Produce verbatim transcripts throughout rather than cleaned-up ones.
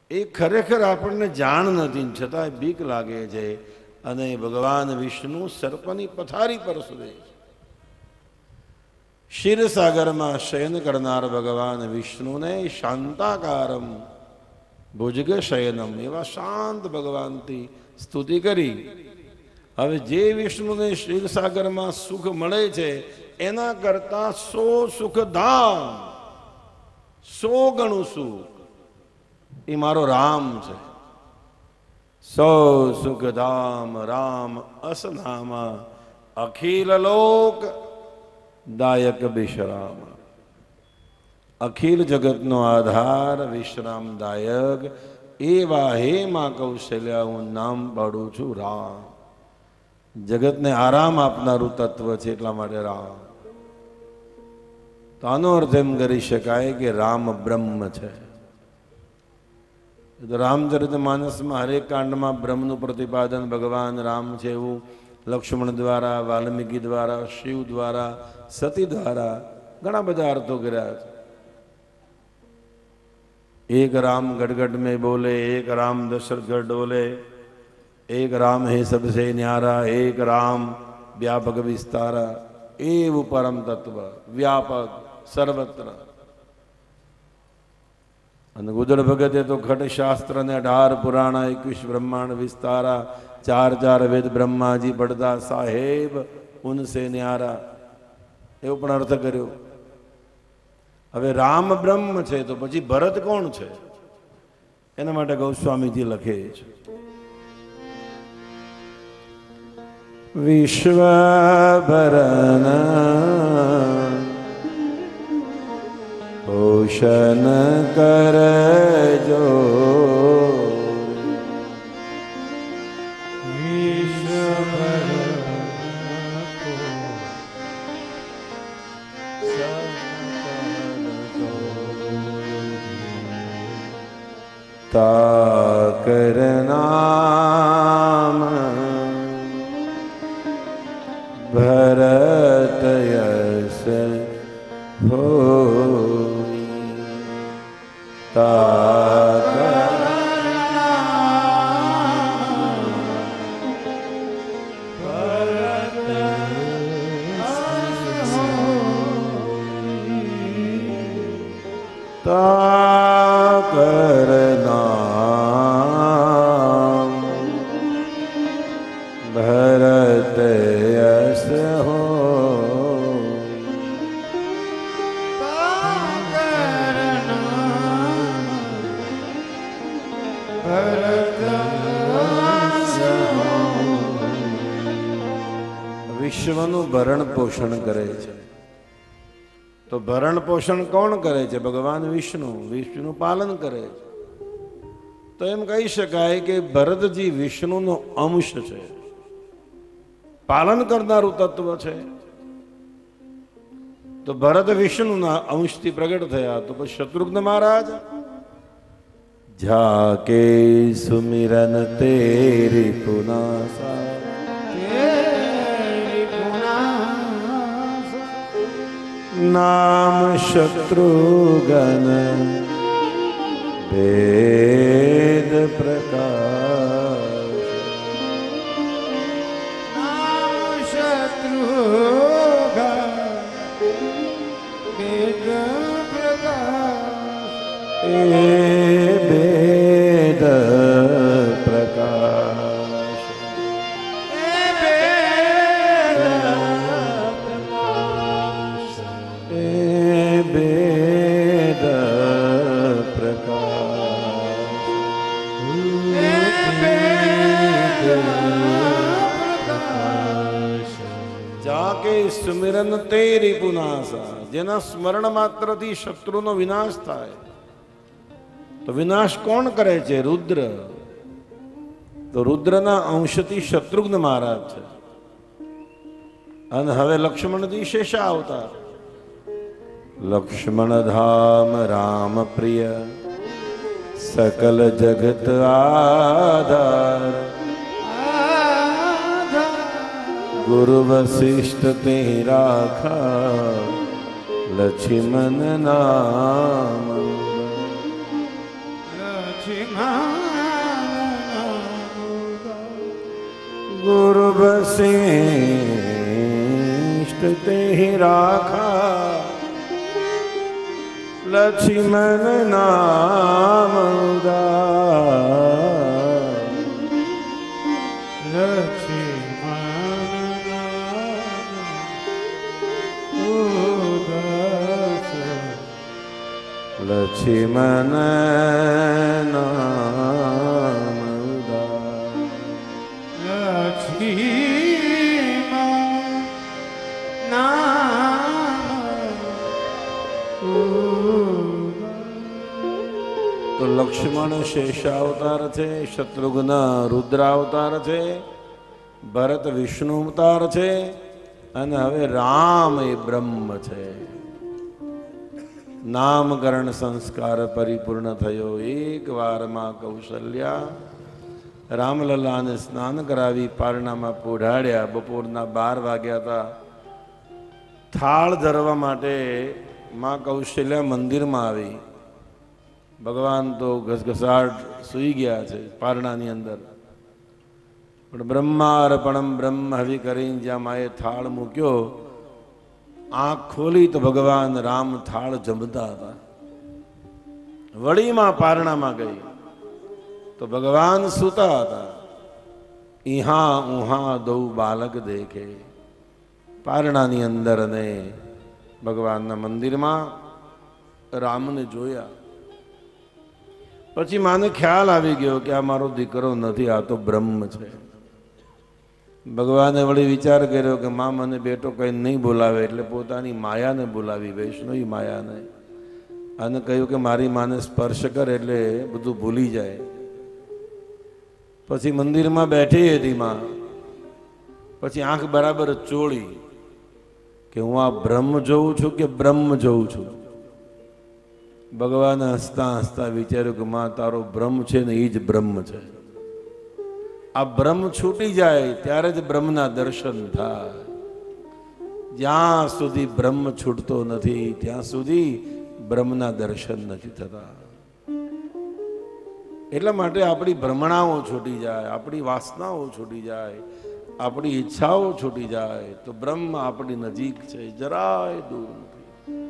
એ ખરેખર આપણને જાણ નથી, છતાં બીક લાગે છે. અને ભગવાન વિષ્ણુ સર્પની પથારી પર સૂવે છે. ક્ષીરસાગરમાં શયન કરનાર ભગવાન વિષ્ણુને શાંતાકારમ ભુજગ શયનમ એવા શાંત ભગવાનથી સ્તુતિ કરી. હવે જે વિષ્ણુને ક્ષીરસાગરમાં સુખ મળે છે એના કરતા સો સુખધામ, સો ગણું સુખ એ મારો રામ છે. સો સુખધામ રામ અસનામા અખિલ લોક દાયક વિશ્રામ. અખિલ જગતનો આધાર વિશ્રામદાયક એવા હે માં કૌશલ્યા હું નામ પાડું છું રામ. જગતને આરામ આપનારું તત્વ છે એટલા માટે રામ. તો આનો અર્થ એમ કરી શકાય કે રામ બ્રહ્મ છે. રામચરિત માનસમાં હરેક કાંડમાં બ્રહ્મનું પ્રતિપાદન ભગવાન રામ છે એવું લક્ષ્મણ દ્વારા, વાલ્મીકી દ્વારા, શિવ દ્વારા, સતી દ્વારા ઘણા બધા અર્થો કર્યા છે. એક રામ ગડગડ में बोले, एक राम दशरथ गढ़ डोले, एक राम है सबसे न्यारा, एक राम व्यापक विस्तारा. એવું પરમ તત્વ વ્યાપક સર્વત્ર. અને ગુજર ભગતે તો ખટ શાસ્ત્ર ને અઢાર પુરાણ, એકવીસ બ્રહ્માંડ વિસ્તારા, ચાર ચાર વેદ બ્રહ્માજી પડતા સાહેબ ઉનસે ન્યારા, એવો પણ અર્થ કર્યો. હવે રામ બ્રહ્મ છે તો પછી ભરત કોણ છે? એના માટે ગૌસ્વામીજી લખે છે વિશ્વભરણ પોષણ કરજો, ताकर नाम भरत यश होई. ताकर भरत यश होई. ताकर भरत यश हो. વિશ્વનું ભરણ પોષણ કરે છે. તો ભરણ પોષણ કોણ કરે છે? ભગવાન વિષ્ણુ. વિષ્ણુ પાલન કરે છે. તો એમ કહી શકાય કે ભરતજી વિષ્ણુનો અંશ છે, પાલન કરનારું તત્વ છે. તો ભરત વિષ્ણુના અંશથી પ્રગટ થયા. તો પછી શત્રુઘ્ન મહારાજ જાકે સુમિરન તેરી પુનાસા, નામ શત્રુઘ્ન વેદ પ્રકાશ. એ વેદ પ્રકાશ, એ વેદ પ્રકાશ, એ વેદ પ્રકાશ, એ વેદ પ્રકાશ. જાકે સુમિરન તેરી પુનાસા, જેના સ્મરણ માત્રથી શત્રુનો વિનાશ થાય. તો વિનાશ કોણ કરે છે? રુદ્ર. તો રુદ્રના અંશથી શત્રુઘ્ન મહારાજ છે. અને હવે લક્ષ્મણજી શેષા અવતાર. લક્ષ્મણ ધામ રામ પ્રિય સકલ જગત આધાર, ગુરુ વશિષ્ઠ તે રાખા લક્ષ્મણ નામ. गुरु वशिष्ठ ते ही राखा लक्ष्मण नाम लक्ष्मण नाम तो लक्ष्मण शेषावतार थे, शत्रुघ्न रुद्रावतार थे, भरत विष्णु अवतार थे અને હવે રામ એ બ્રહ્મ છે. નામકરણ સંસ્કાર પરિપૂર્ણ થયો. એક વારમાં કૌશલ્યા રામલલાને સ્નાન કરાવી પારણામાં પોઢાડ્યા. બપોરના બાર વાગ્યા હતા. થાળ ધરવા માટે માં કૌશલ્યા મંદિરમાં આવી. ભગવાન તો ઘસઘસાટ સૂઈ ગયા છે પારણાની અંદર. પણ બ્રહ્માર્પણમ બ્રહ્મ હવિ કરીને જ્યાં માએ થાળ મૂક્યો, આંખ ખોલી તો ભગવાન રામ થાળ જમતા હતા. વળીમાં પારણામાં ગઈ તો ભગવાન સૂતા હતા. ઈહા ઉહા દૌ બાલક દેખે. પારણાની અંદર અને ભગવાનના મંદિરમાં રામને જોયા. પછી માને ખ્યાલ આવી ગયો કે આ મારો દીકરો નથી, આ તો બ્રહ્મ છે. ભગવાને વળી વિચાર કર્યો કે માં મને બેટો કઈ નહીં બોલાવે, એટલે પોતાની માયાને બોલાવી, વૈષ્ણવી માયાને, અને કહ્યું કે મારી માને સ્પર્શ કર એટલે બધું ભૂલી જાય. પછી મંદિરમાં બેઠી હતી માં. પછી આંખ બરાબર ચોળી કે હું આ બ્રહ્મ જોઉં છું કે બ્રહ્મ જોઉં છું. ભગવાને હસતા હસતા વિચાર્યું કે માં તારો બ્રહ્મ છે ને એ જ બ્રહ્મ છે. આ બ્રહ્મ છૂટી જાય ત્યારે જ બ્રહ્મના દર્શન થાય. જ્યાં સુધી બ્રહ્મ છૂટતો નથી ત્યાં સુધી બ્રહ્મના દર્શન નથી થતા. એટલા માટે આપણી ભ્રમણાઓ છૂટી જાય, આપણી વાસનાઓ છૂટી જાય, આપણી ઈચ્છાઓ છૂટી જાય તો બ્રહ્મ આપણી નજીક છે, જરાય દૂર નથી.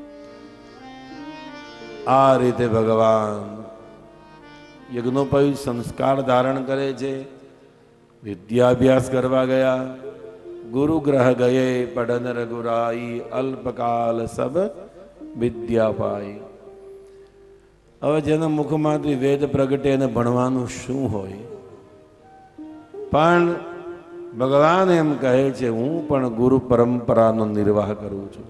આ રીતે ભગવાન યજ્ઞોપવિત સંસ્કાર ધારણ કરે છે. વિદ્યાભ્યાસ કરવા ગયા. ગુરુ ગ્રહ ગયે પડન રઘુરાઈ, અલ્પકાલ સબ વિદ્યા પાઈ. હવે જેના મુખમાંથી વેદ પ્રગટે એને ભણવાનું શું હોય? પણ ભગવાન એમ કહે છે હું પણ ગુરુ પરંપરાનો નિર્વાહ કરું છું.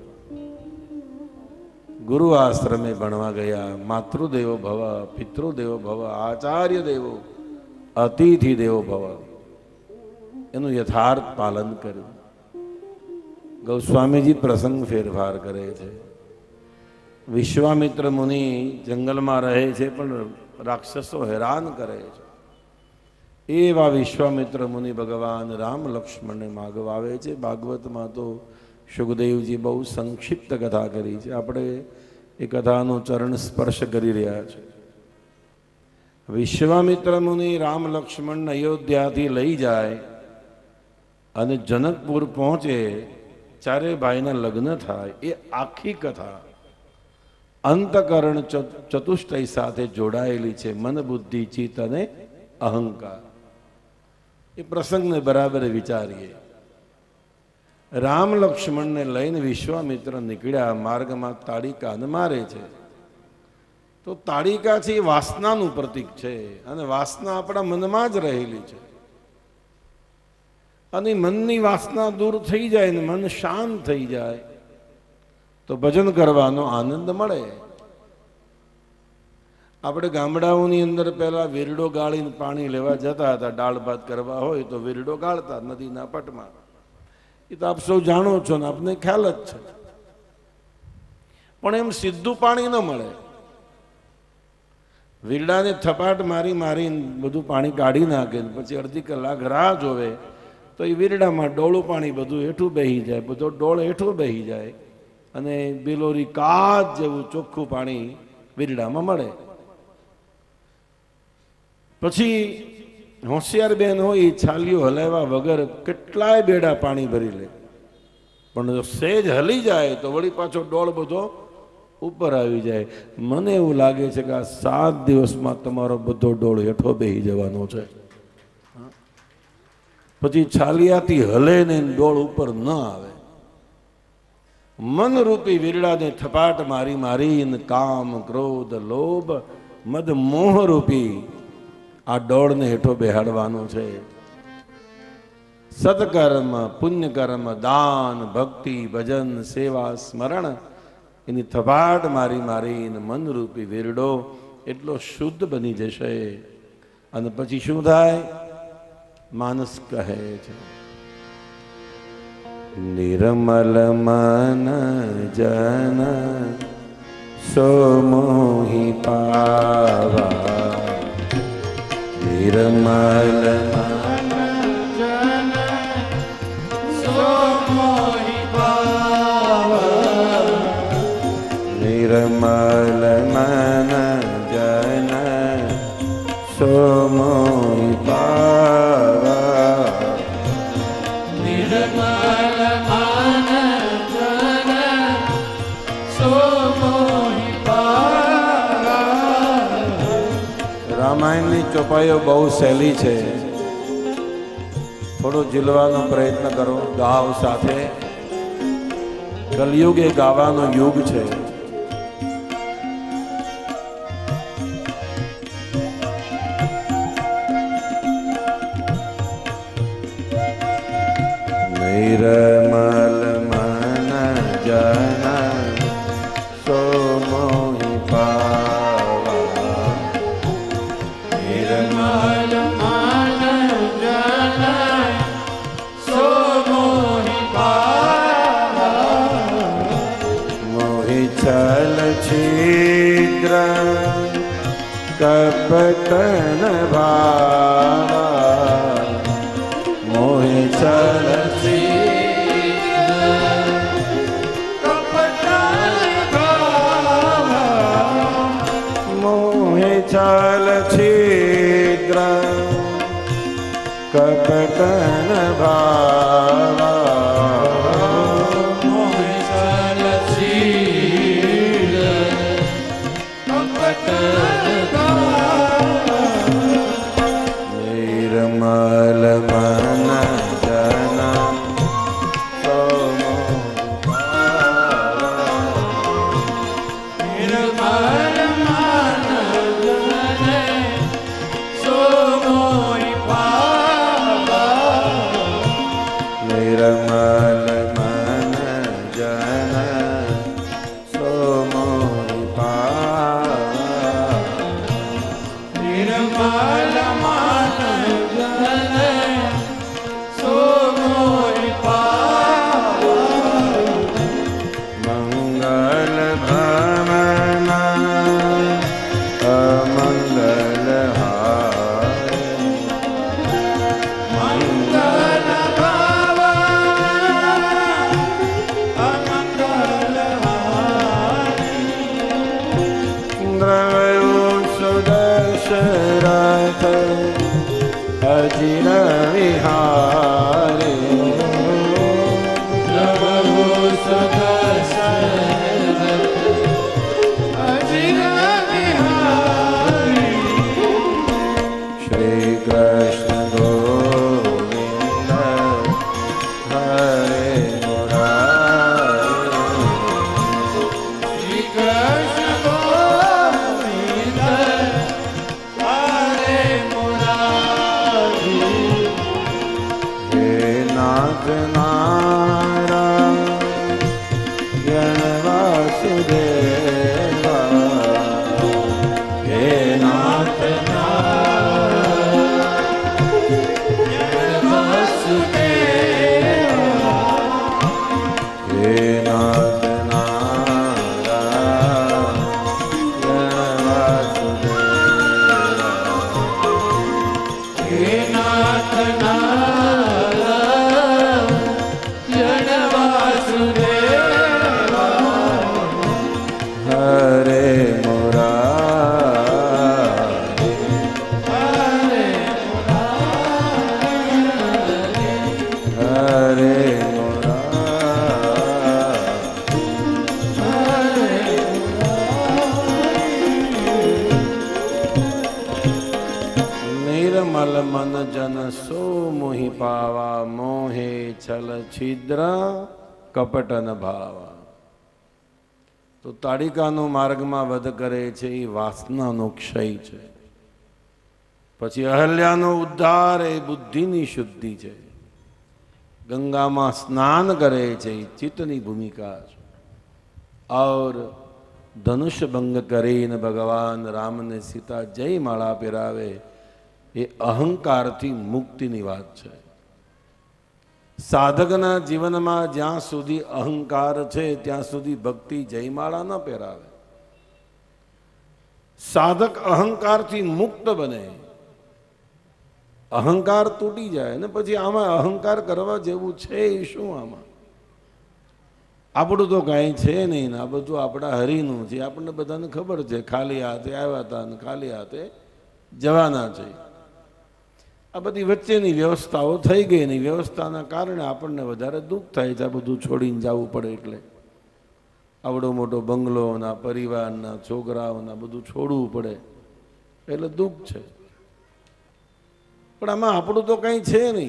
ગુરુ આશ્રમે ભણવા ગયા. માતૃદેવો ભવ, પિતૃદેવો ભવ, આચાર્ય દેવો, અતિથિ દેવો ભવ, એનું યથાર્થ પાલન કર્યું. ગૌસ્વામીજી પ્રસંગ ફેરફાર કરે છે. વિશ્વામિત્ર મુનિ જંગલમાં રહે છે પણ રાક્ષસો હેરાન કરે છે. એવા વિશ્વામિત્ર મુનિ ભગવાન રામ લક્ષ્મણને માગવા આવે છે. ભાગવતમાં તો સુખદેવજી બહુ સંક્ષિપ્ત કથા કરી છે. આપણે એ કથાનો ચરણ સ્પર્શ કરી રહ્યા છે. વિશ્વામિત્ર મુનિ રામ લક્ષ્મણને અયોધ્યાથી લઈ જાય અને જનકપુર પહોંચે, ચારે ભાઈના લગ્ન થાય. એ આખી કથા અંતકરણ ચતુષ્ટય સાથે જોડાયેલી છે. મન, બુદ્ધિ, ચિત્ત અને અહંકાર. એ પ્રસંગને બરાબર વિચારીએ. રામ લક્ષ્મણને લઈને વિશ્વામિત્ર નીકળ્યા. માર્ગમાં તાડિકાને મારે છે. તો તાડિકા છે એ વાસનાનું પ્રતીક છે અને વાસના આપણા મનમાં જ રહેલી છે. અને મનની વાસના દૂર થઈ જાય ને મન શાંત થઈ જાય તો ભજન કરવાનો આનંદ મળે. આપણે ગામડાઓની અંદર પહેલા વીરડો ગાળીને પાણી લેવા જતા હતા. દાળ ભાત કરવા હોય તો વીરડો ગાળતા નદીના પટમાં. એ તો આપ સૌ જાણો છો ને આપને ખ્યાલ જ છે. પણ એમ સીધું પાણી ન મળે. વીરડાને થપાટ મારી મારીને બધું પાણી કાઢી નાખે, પછી અડધી કલાક રાહ જોવે તો એ વીરડામાં ડોળું પાણી બધું હેઠું બેહી જાય, બધો ડોળ હેઠું બેહી જાય અને બિલોરી કાચ જેવું ચોખ્ખું પાણી વીરડામાં મળે. પછી હોશિયાર બેન હોય છાલીઓ હલાવ્યા વગર કેટલાય બેડા પાણી ભરી લે, પણ જો સેજ હલી જાય તો વળી પાછો ડોળ બધો ઉપર આવી જાય. મને એવું લાગે છે કે આ સાત દિવસમાં તમારો બધો ડોળ હેઠો બેહી જવાનો છે. પછી છાલિયાથી હલે ને ડોળ ઉપર ન આવે. મનરૂપી વીરડાને થપાટ મારી મારીને કામ ક્રોધ લોભ મદ મોહ રૂપી આ ડોળને હેઠો બેહાડવાનો છે. સત્કર્મ પુણ્યકર્મ દાન ભક્તિ ભજન સેવા સ્મરણ એની થપાટ મારી મારીને મનરૂપી વીરડો એટલો શુદ્ધ બની જશે. અને પછી શું થાય? માનસ કહે છે, નિર્મલ મન જન સો મોહી પાવા. નિર્મલ મન જન સો મોહી પાવા. નિર્મલ મન જન સો મોહી પાવા. નિર્મલ રામાયણની ચોપાઈઓ બહુ સહેલી છે, થોડો ઝીલવાનો પ્રયત્ન કરો ગાવ સાથે. કલયુગ એ ગાવાનો યુગ છે. નિર્મલ મન જન સો મોહી પાવા. નિર્મલ મન જન સો મોહી પાવા. મોહી છલ છિદ્ર કપટન ભાવા. મોહી છલ છલ છિદ્ર કપટન ભાવા. મોહે છલ છિદ્ર કપટન ભાવા. નિર્મલ મન જન સો મોહી પાવા. નિર્મલ નિર્મલ મન જન સો મોહી પાવા. નિર્મલ મન જન સો મોહી પાવા. મંગલ ભવન અમંગલ હારે. મંગલ દશરથ અજિર વિહારે. પ્રભુ સુદશરથ અજિર વિહારે. શ્રી કૃષ્ણ ગોવિંદ હરે મુરારે. શ્રી કૃષ્ણ ગોવિંદ હરે મુરારી. मल मन जन सो मोहि पावा मोहे छल छिद्र कपट न भावा। तो ताड़िकानो मार्गमां वध करे छे ए वासनानो क्षय छे। पछी अहल्यानो उद्धार ए बुद्धिनी शुद्धि छे। गंगा में स्नान करे छे चित्तनी भूमिका छे। और धनुष भंग करीने भगवान राम ने सीता जय माला पहेरावे ए अहंकार थी मुक्ति नी वात छे। साधकना जीवन में ज्यां सुधी अहंकार छे त्यां सुधी भक्ति जयमाला न पहेरावे। साधक अहंकार थी मुक्त बने, अहंकार तूटी जाए ने पछी आमा अहंकार करवा जेवुं छे शुं? आमा आपणुं तो कांई छे नहीं ने आ बधुं आपणा हरिनुं छे। आपणे बधाने खबर छे खाली हाथे आव्या हता ने खाली हाथे जवाना छे। आ बधी वच्चेनी व्यवस्थाओ थई गई नहीं। व्यवस्थाना कारणे आपणने वधारे दुख थाय छे। आ बधुं छोडीने जावुं पड़े एटले आवडो मोटो बंगलो ना परिवार ना छोकराओ ना बधुं छोड़वुं पड़े एटले दुख छे। पण आमां आपणुं तो कांई छे नहीं।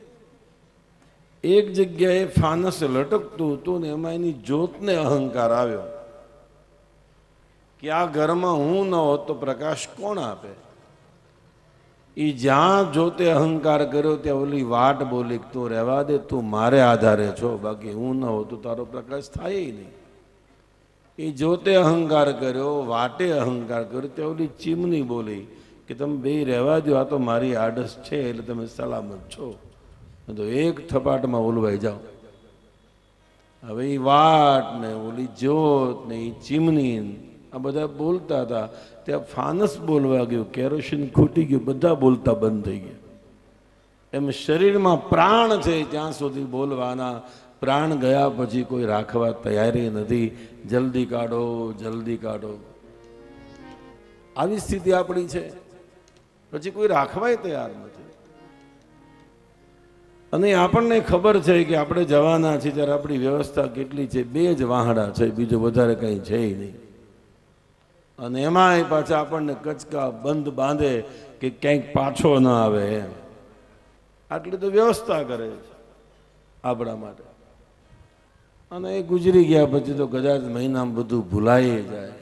एक जग्याए फानस लटकतुं हतुं ने एमां एनी ज्योतने अहंकार आव्यो कि आ घरमां हूँ न होत तो प्रकाश कोण आपे? ई ज्यां ज्योते अहंकार कर्यो त्यां ओली वाट बोली तू रहेवा दे, तू मारे आधारे छो, बाकी हूँ न हो तो तारो प्रकाश थाय ही नहीं। ई ज्योते अहंकार कर्यो, वाटे अहंकार कर्यो त्यां ओली चीमनी बोली कि तमे बे रहेवा दो, आ तो मारी आडस छे एटले तमे सलामत छो, तो एक थपाट में ओलवाई जाओ। हवे ई वाट ने ओली ज्योत ने ई चीमनी आ बधा बोलता था त्या फानस बोलवा गयो, केरोसिन खूटी गयो, बधा बोलता बंद थई गया। एम शरीर में प्राण छे त्यां सुधी बोलवाना, प्राण गया पछी कोई राखवा तैयारी नथी। जल्दी काढो जल्दी काढो आवी स्थिति आपणी छे। पछी कोई राखवाय तैयार नथी। अने आपणने खबर छे कि आपणे जवाना छे त्यारे आपणी व्यवस्था केटली छे, बे ज वाहड़ा छे, बीजो वधारे कंई छे ही नहीं। अने एमांय पाछा आपणने कचका बंद बांधे कि क्यांक पाछो न आवे एम, आटली तो व्यवस्था करे छे आपणा माटे। अने ए गुजरी गया पछी तो कदाच महीनामां बधुं भूलाई जाय।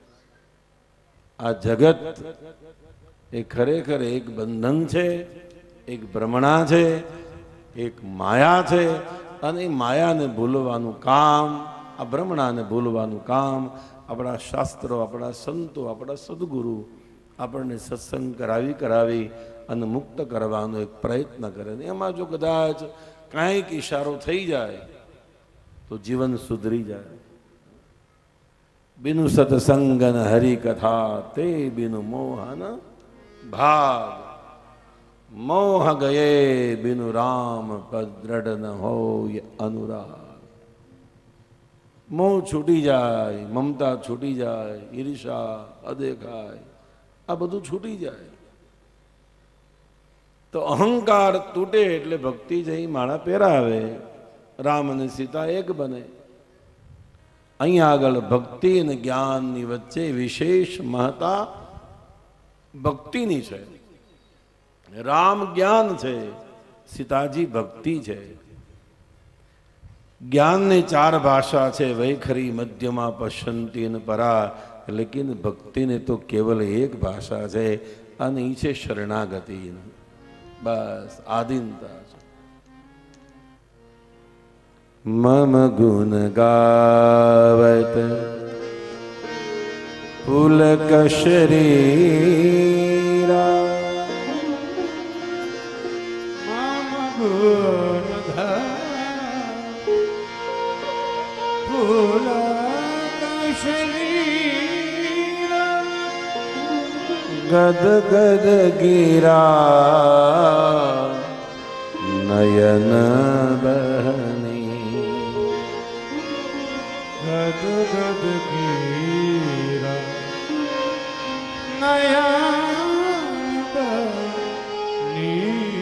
आ जगत ए खरेखर एक बंधन छे, एक भ्रमणा छे, एक माया छे। अने माया ने भूलवानुं काम, आ भ्रमणा ने भूलवानुं काम अपना शास्त्रों, अपना संतो, अपना सद्गुरु आपने सत्संग करावी करावी अने मुक्त करवानो एक प्रयत्न करे। एमां जो कदाच कांईक इशारो थई जाए तो जीवन सुधरी जाए। बिनु सत्संगन हरि कथा ते बिनु मोहन भाग, मोह गए बिनु राम पद दृढ़ न हो ये अनुराग। मोह छूटी जाए, ममता छूटी जाए, ईर्षा अदेखाय आ बधुं छूटी जाए तो अहंकार तूटे एटले भक्ति जई माळा पहेरावे, राम ने सीता एक बने। अहीं आगळ भक्ति अने ज्ञाननी वच्चे विशेष महत्ता भक्तिनी छे। राम ज्ञान छे, सीताजी भक्ति छे। ज्ञान ने चार भाषा छे, वैखरी मध्यमा पश्यंती न परा, लेकिन भक्ति ने तो केवल एक भाषा छे अने ई छे शरणागति। बस आधीनता। मम गुण गावत पुलक शरीरा, मम गुण पुलक शरीरा, गद गद गिरा नयन बहनी, गद गद गिरा नयन बहनी।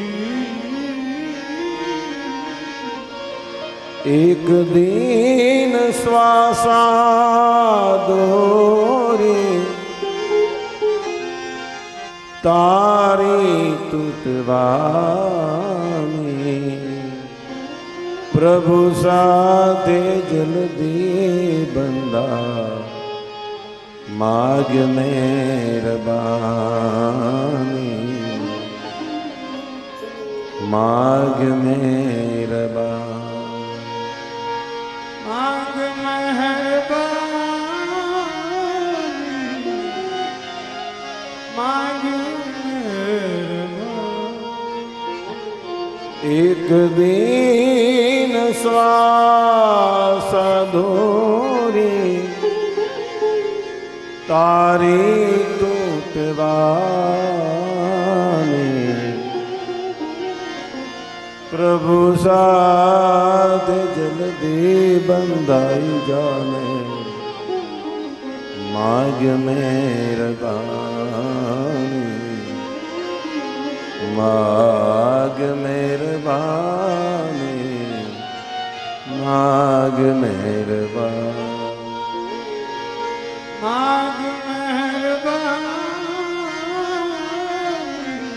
एक दिन श्वासा दोरे તારી તૂટવાની પ્રભુ સાથે જલ્દી બંધા માગ મહેરબાની માગ મહેરબાની માગ મહેરબાની માગ મહેરબાની એક દિન શ્વાસ ધોરી તારી તૂટવાની પ્રભુ સાથે જલ્દી બંધાઈ જાને માગ મહેરબાની માગ મહેરબાની માગ મહેરબાની માગ મહેરબાની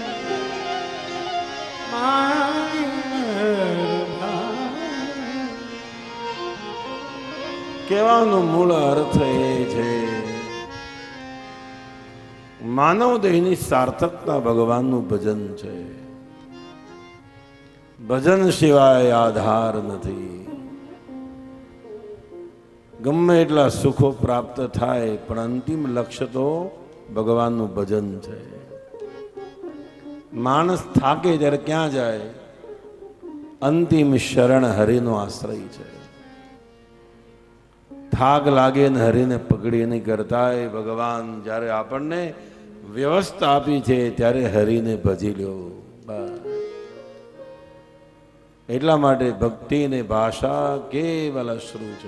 માગ મહેરબાની. કહેવાનો મૂળ અર્થ એ છે માનવ દેહની સાર્થકતા ભગવાનનું ભજન છે. ભજન સિવાય આધાર નથી. ગમે એટલા સુખો પ્રાપ્ત થાય પણ અંતિમ લક્ષ્ય તો ભગવાનનું ભજન છે. માણસ થાકે ત્યારે ક્યાં જાય? અંતિમ શરણ હરિનો આશ્રય છે. થાક લાગે ને હરિને પકડી નહીં કરતા એ ભગવાન જ્યારે આપણને વ્યવસ્થા આપી છે ત્યારે હરિને ભજી લ્યો. એટલા માટે ભક્તિની ભાષા કેવલ અશ્રુ છે.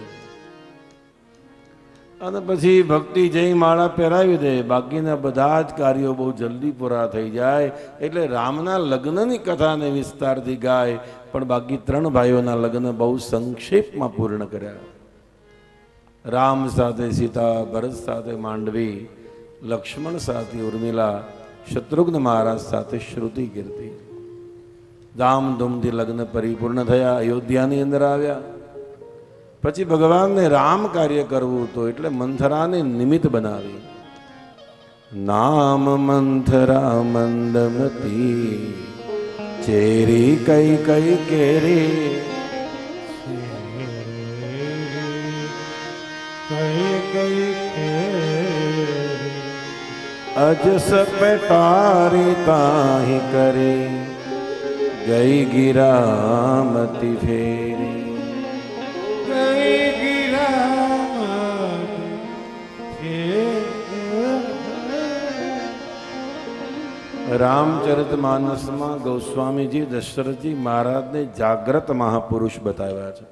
અને પછી ભક્તિ જઈ માળા પહેરાવી દે, બાકીના બધા જ કાર્યો બહુ જલ્દી પૂરા થઈ જાય. એટલે રામના લગ્નની કથાને વિસ્તારથી ગાય પણ બાકી ત્રણ ભાઈઓના લગ્ન બહુ સંક્ષેપમાં પૂર્ણ કર્યા. રામ સાથે સીતા, ભરત સાથે માંડવી, લક્ષ્મણ સાથે ઉર્મિલા, શત્રુઘ્ન મહારાજ સાથે શ્રુતિ કીર્તિ. ધામધૂમથી લગ્ન પરિપૂર્ણ થયા, અયોધ્યાની અંદર આવ્યા. પછી ભગવાનને રામ કાર્ય કરવું હતું એટલે મંથરાને નિમિત્ત બનાવી. નામ મંથરા મંદમતી ચેરી કઈ કઈ કેરી કઈ કઈ અજસ પેટારી તાહી કરી ગઈ ગિરામતી ફેરી. ગઈ ગિરામતી રામચરિત માનસમાં ગોસ્વામીજી દશરથજી મહારાજને જાગ્રત મહાપુરુષ બતાવ્યા છે.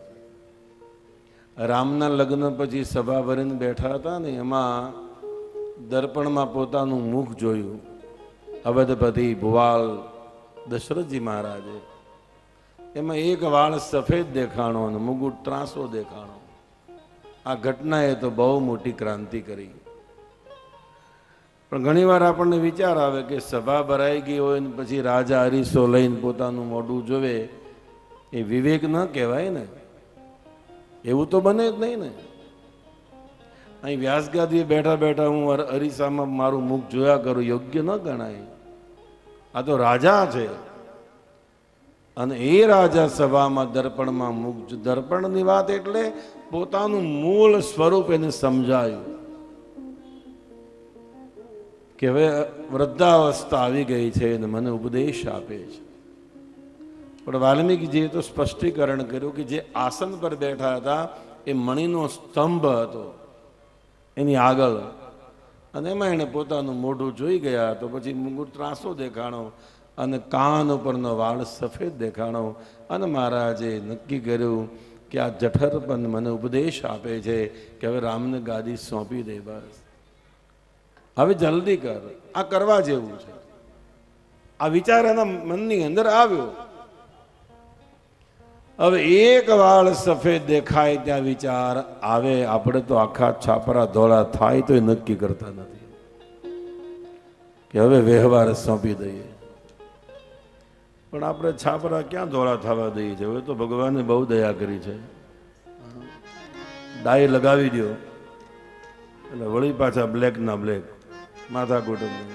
રામના લગ્ન પછી સભા ભરીને બેઠા હતા ને એમાં દર્પણમાં પોતાનું મુખ જોયું. અવધપતિ ભુવાલ દશરથજી મહારાજે એમાં એક વાળ સફેદ દેખાણો અને મુગુટ ત્રાસો દેખાણો. આ ઘટનાએ તો બહુ મોટી ક્રાંતિ કરી. પણ ઘણીવાર આપણને વિચાર આવે કે સભા ભરાઈ ગઈ હોય ને પછી રાજા અરીસો લઈને પોતાનું મોઢું જોવે, એ વિવેક ન કહેવાય ને. એવું તો બને જ નહીં ને. અહીં વ્યાસગાદીએ બેઠા બેઠા હું અરીસામાં મારું મુખ જોયા કરું, યોગ્ય ન ગણાય. આ તો રાજા છે અને એ રાજા સભામાં દર્પણમાં મુખ. દર્પણની વાત એટલે પોતાનું મૂળ સ્વરૂપ એને સમજાયું કે હવે વૃદ્ધાવસ્થા આવી ગઈ છે અને મને ઉપદેશ આપે છે. પણ વાલ્મીકીજીએ તો સ્પષ્ટીકરણ કર્યું કે જે આસન પર બેઠા હતા એ મણીનો સ્તંભ હતો એની આગળ, અને એમાં એણે પોતાનું મોઢું જોઈ ગયા તો પછી મુગુટ ત્રાસો દેખાણો અને કાન ઉપરનો વાળ સફેદ દેખાણો. અને મહારાજે નક્કી કર્યું કે આ જઠર પણ મને ઉપદેશ આપે છે કે હવે રામને ગાદી સોંપી દે, બસ હવે જલ્દી કર, આ કરવા જેવું છે. આ વિચાર એના મનની અંદર આવ્યો. હવે એક વાળ સફેદ દેખાય ત્યાં વિચાર આવે, આપણે તો આખા છાપરા ધોળા થાય તો નક્કી કરતા નથી કે હવે વ્યવહાર સોંપી દઈએ, પણ આપણે છાપરા ક્યાં ધોળા થવા દઈએ છીએ? હવે તો ભગવાને બહુ દયા કરી છે, ડાય લગાવી દો એટલે વળી પાછા બ્લેક ના બ્લેક, માથા કુટુંબ.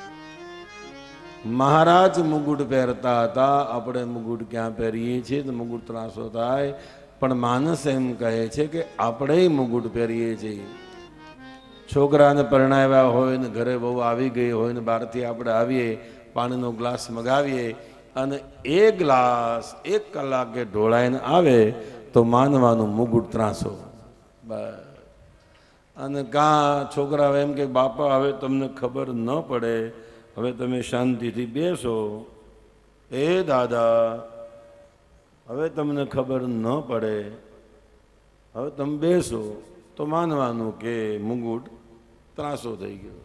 મહારાજ મુગુટ પહેરતા હતા, આપણે મુગુટ ક્યાં પહેરીએ છીએ તો મુગુટ ત્રાસો થાય, પણ માનસ એમ કહે છે કે આપણે મુગુટ પહેરીએ છીએ. છોકરાને પરણાવ્યા હોય ને ઘરે બહુ આવી ગઈ હોય ને બહારથી આપણે આવીએ, પાણીનો ગ્લાસ મગાવીએ અને એ ગ્લાસ એક કલાકે ઢોળાઈને આવે તો માનવાનું મુગુટ ત્રાસો. બસ. અને કાં છોકરા એમ કે બાપા હવે તમને ખબર ન પડે, હવે તમે શાંતિથી બેસો. એ દાદા હવે તમને ખબર ન પડે, હવે તમે બેસો, તો માનવાનું કે મુગુટ ત્રાસો થઈ ગયો.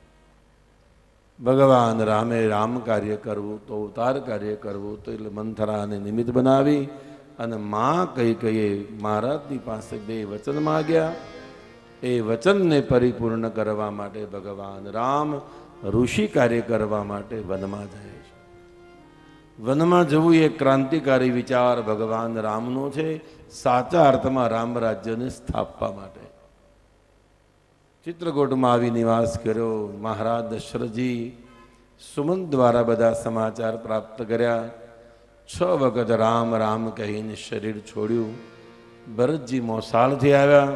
ભગવાન રામે રામ કાર્ય કરવું તો અવતાર કાર્ય કરવું તો એટલે મંથરાને નિમિત્ત બનાવી અને માં કઈ કહીએ મહારાજની પાસે બે વચન માગ્યા. એ વચનને પરિપૂર્ણ કરવા માટે ભગવાન રામ ઋષિ કાર્ય કરવા માટે વનમાં જાય છે. વનમાં જવું એ ક્રાંતિકારી વિચાર ભગવાન રામનો છે, સાચા અર્થમાં રામ રાજ્યને સ્થાપવા માટે. ચિત્રકૂટમાં આવી નિવાસ કર્યો. મહારાજ દશરથજી સુમંત દ્વારા બધા સમાચાર પ્રાપ્ત કર્યા. છ વખત રામ રામ કહીને શરીર છોડ્યું. ભરતજી મોસાળથી આવ્યા,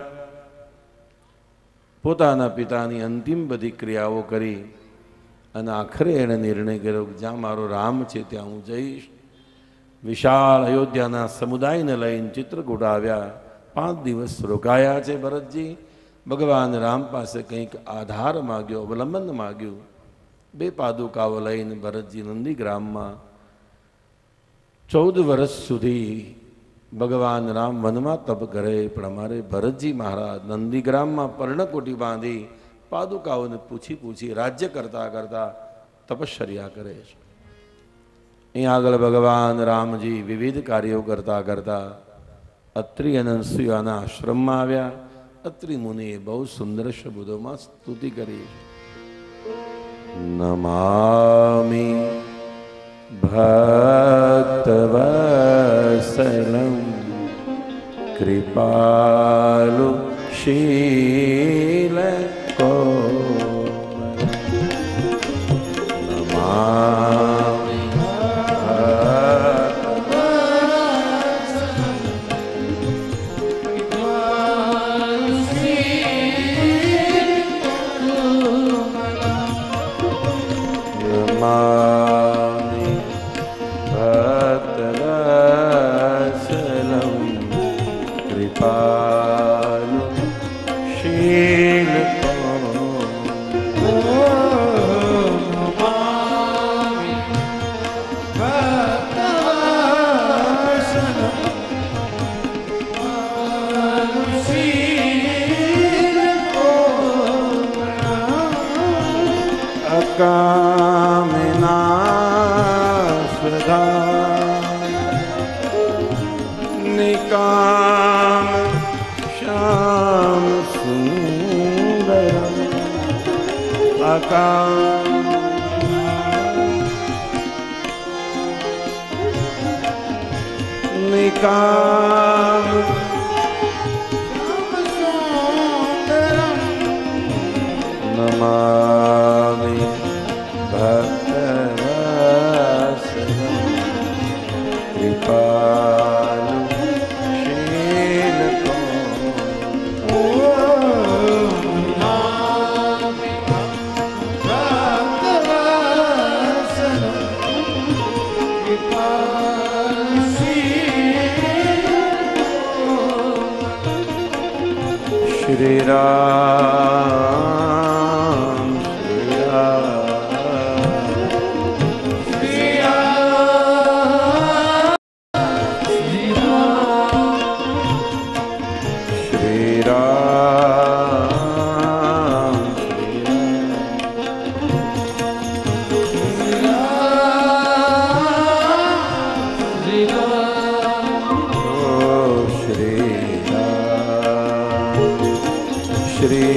પોતાના પિતાની અંતિમ બધી ક્રિયાઓ કરી અને આખરે એણે નિર્ણય કર્યો કે જ્યાં મારો રામ છે ત્યાં હું જઈશ. વિશાળ અયોધ્યાના સમુદાયને લઈને ચિત્રકૂટ આવ્યા. પાંચ દિવસ રોકાયા છે ભરતજી. ભગવાન રામ પાસે કંઈક આધાર માગ્યો, અવલંબન માગ્યું. બે પાદુકાઓ લઈને ભરતજી નંદીગ્રામમાં ચૌદ વર્ષ સુધી ભગવાન રામ વનમાં તપ કરે, પણ અમારે ભરતજી મહારાજ નંદીગ્રામમાં પર્ણકોટી બાંધી પાદુકાઓને પૂછી પૂછી રાજ્ય કરતા કરતા તપશ્ચર્યા કરે છે. અહીં આગળ ભગવાન રામજી વિવિધ કાર્યો કરતા કરતા અત્રિ અને અનસૂયાના આશ્રમમાં આવ્યા. અત્રિ મુનિએ બહુ સુંદર શબ્દોમાં સ્તુતિ કરી છે. નમામિ ભક્તવત્સલં કૃપાલુ શીલ કોમલ. નમામિ નિકામ શ્યામ સુંદરમ અકામ નિકામ નમામિ ભક્તવત્સલં કૃપાલુ શીલ શ્રી રામ શ્રી રામ શ્રી રામ શ્રી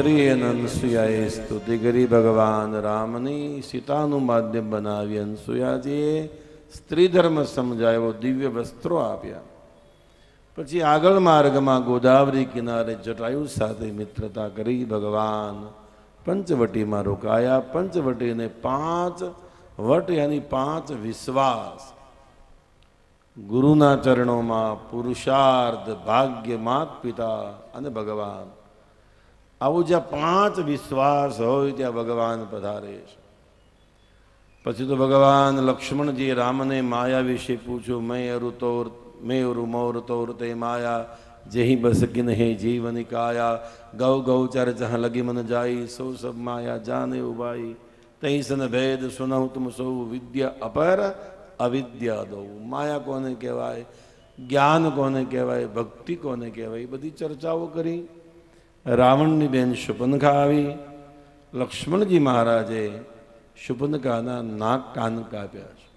સ્ત્રી અને અનસુયાએ સ્તુતિ કરી ભગવાન રામની. સીતાનું માધ્યમ બનાવી અનસુયાજીએ સ્ત્રી ધર્મ સમજાવ્યો, દિવ્ય વસ્ત્રો આપ્યા. પછી આગળ માર્ગમાં ગોદાવરી કિનારે જટાયુ સાથે મિત્રતા કરી ભગવાન પંચવટીમાં રોકાયા. પંચવટીને પાંચ વટ યાની પાંચ વિશ્વાસ, ગુરુના ચરણોમાં પુરુષાર્થ, ભાગ્ય, માત પિતા અને ભગવાન, આવું જ્યાં પાંચ વિશ્વાસ હોય ત્યાં ભગવાન પધારે છે. પછી તો ભગવાન લક્ષ્મણજીએ રામને માયા વિશે પૂછ્યું. મેં અરુ તોર મેં અરુ મોર તોર તે માયા જેહી બસ કિન હે જીવન કાયા ગૌ ગૌ ચર જહ લગી મન જાઈ સો સબ માયા જાને ઉબાઈ તઈ સન ભેદ સુનહુ તુમ સૌ વિદ્યા અપર અવિદ્યા દો. માયા કોને કહેવાય, જ્ઞાન કોને કહેવાય, ભક્તિ કોને કહેવાય, એ બધી ચર્ચાઓ કરી. રાવણની બેન શુપનખા આવી. લક્ષ્મણજી મહારાજે શુપનખાના નાક કાન કાપ્યા છે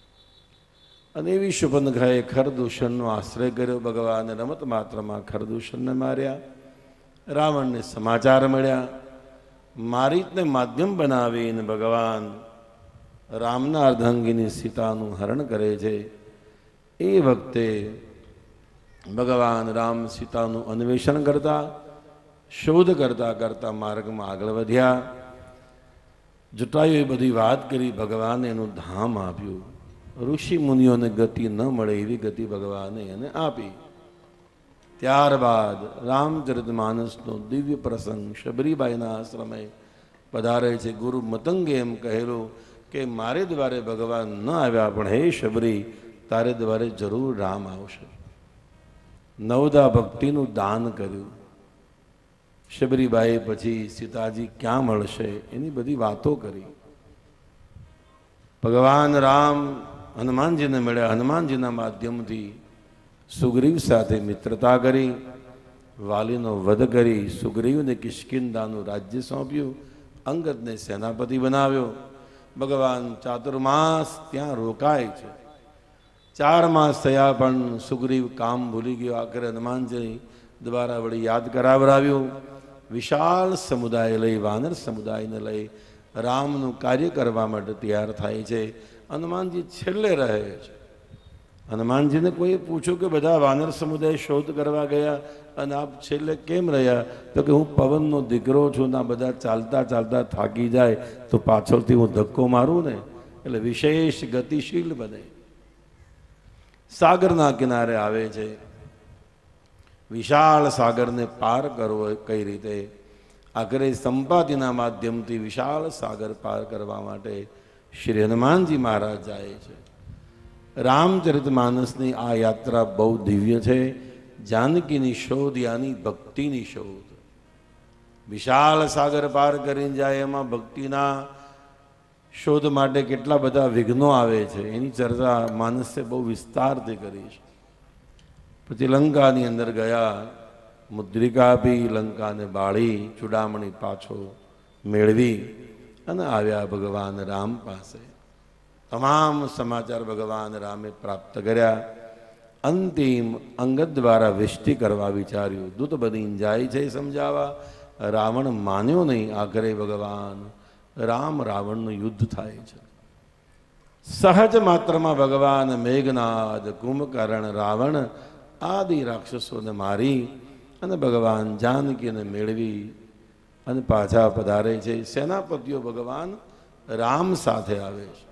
અને એવી શુપનખાએ ખરદૂષણનો આશ્રય કર્યો. ભગવાને રમત માત્રમાં ખરદૂષણને માર્યા. રાવણને સમાચાર મળ્યા. મારીતને માધ્યમ બનાવીને ભગવાન રામના અર્ધાંગીની સીતાનું હરણ કરે છે. એ વખતે ભગવાન રામ સીતાનું અન્વેષણ કરતા, શોધ કરતા કરતા માર્ગમાં આગળ વધ્યા. જટાયુએ બધી વાત કરી. ભગવાને એનું ધામ આપ્યું. ઋષિ મુનિઓને ગતિ ન મળે એવી ગતિ ભગવાને એને આપી. ત્યારબાદ રામચરિતમાનસનો દિવ્ય પ્રસંગ શબરીબાઈના આશ્રમે પધારે છે. ગુરુ મતંગે એમ કહેલું કે મારે દ્વારે ભગવાન ન આવ્યા, પણ હે શબરી, તારે દ્વારે જરૂર રામ આવશે. નવદા ભક્તિનું દાન કર્યું. શબરીબાઈએ પછી સીતાજી ક્યાં મળશે એની બધી વાતો કરી. ભગવાન રામ હનુમાનજીને મળ્યા. હનુમાનજીના માધ્યમથી સુગ્રીવ સાથે મિત્રતા કરી, વાલીનો વધ કરી, સુગ્રીવને કિષ્કિંધાનું રાજ્ય સોંપ્યું, અંગદને સેનાપતિ બનાવ્યો. ભગવાન ચાતુર્માસ ત્યાં રોકાય છે. ચાર માસ થયા પણ સુગ્રીવ કામ ભૂલી ગયો. આખરે હનુમાનજી દ્વારા વળી યાદ કરાવરાવ્યું. વિશાળ સમુદાય લઈ, વાનર સમુદાયને લઈ રામનું કાર્ય કરવા માટે તૈયાર થાય છે. હનુમાનજી છેલ્લે રહે છે. હનુમાનજીને કોઈ પૂછ્યું કે બધા વાનર સમુદાય શોધ કરવા ગયા અને આપ છેલ્લે કેમ રહ્યા? તો કે હું પવનનો દીકરો છું, ના બધા ચાલતા ચાલતા થાકી જાય તો પાછળથી હું ધક્કો મારું ને, એટલે વિશેષ ગતિશીલ બને. સાગરના કિનારે આવે છે. વિશાળ સાગરને પાર કરવો કઈ રીતે? આખરે સંપાતિના માધ્યમથી વિશાળ સાગર પાર કરવા માટે શ્રી હનુમાનજી મહારાજ જાય છે. રામચરિતમાનસની આ યાત્રા બહુ દિવ્ય છે. જાનકીની શોધ યાની ભક્તિની શોધ. વિશાળ સાગર પાર કરીને જાય, એમાં ભક્તિના શોધ માટે કેટલા બધા વિઘ્નો આવે છે એની ચર્ચા માનસે બહુ વિસ્તારથી કરી છે. પછી લંકાની અંદર ગયા, મુદ્રિકા આપી, લંકાને બાળી, ચૂડામણી પાછો મેળવી અને આવ્યા ભગવાન રામ પાસે. તમામ સમાચાર ભગવાન રામે પ્રાપ્ત કર્યા. અંતિમ અંગદ દ્વારા વિષ્ટિ કરવા વિચાર્યું. દૂત બનીને જાય છે સમજાવવા. રાવણ માન્યો નહીં. આખરે ભગવાન રામ રાવણનું યુદ્ધ થાય છે. સહજ માત્રમાં ભગવાન મેઘનાદ, કુંભકર્ણ, રાવણ આદિ રાક્ષસોને મારી અને ભગવાન જાનકીને મેળવી અને પાછા પધારે છે. સેનાપતિઓ ભગવાન રામ સાથે આવે છે.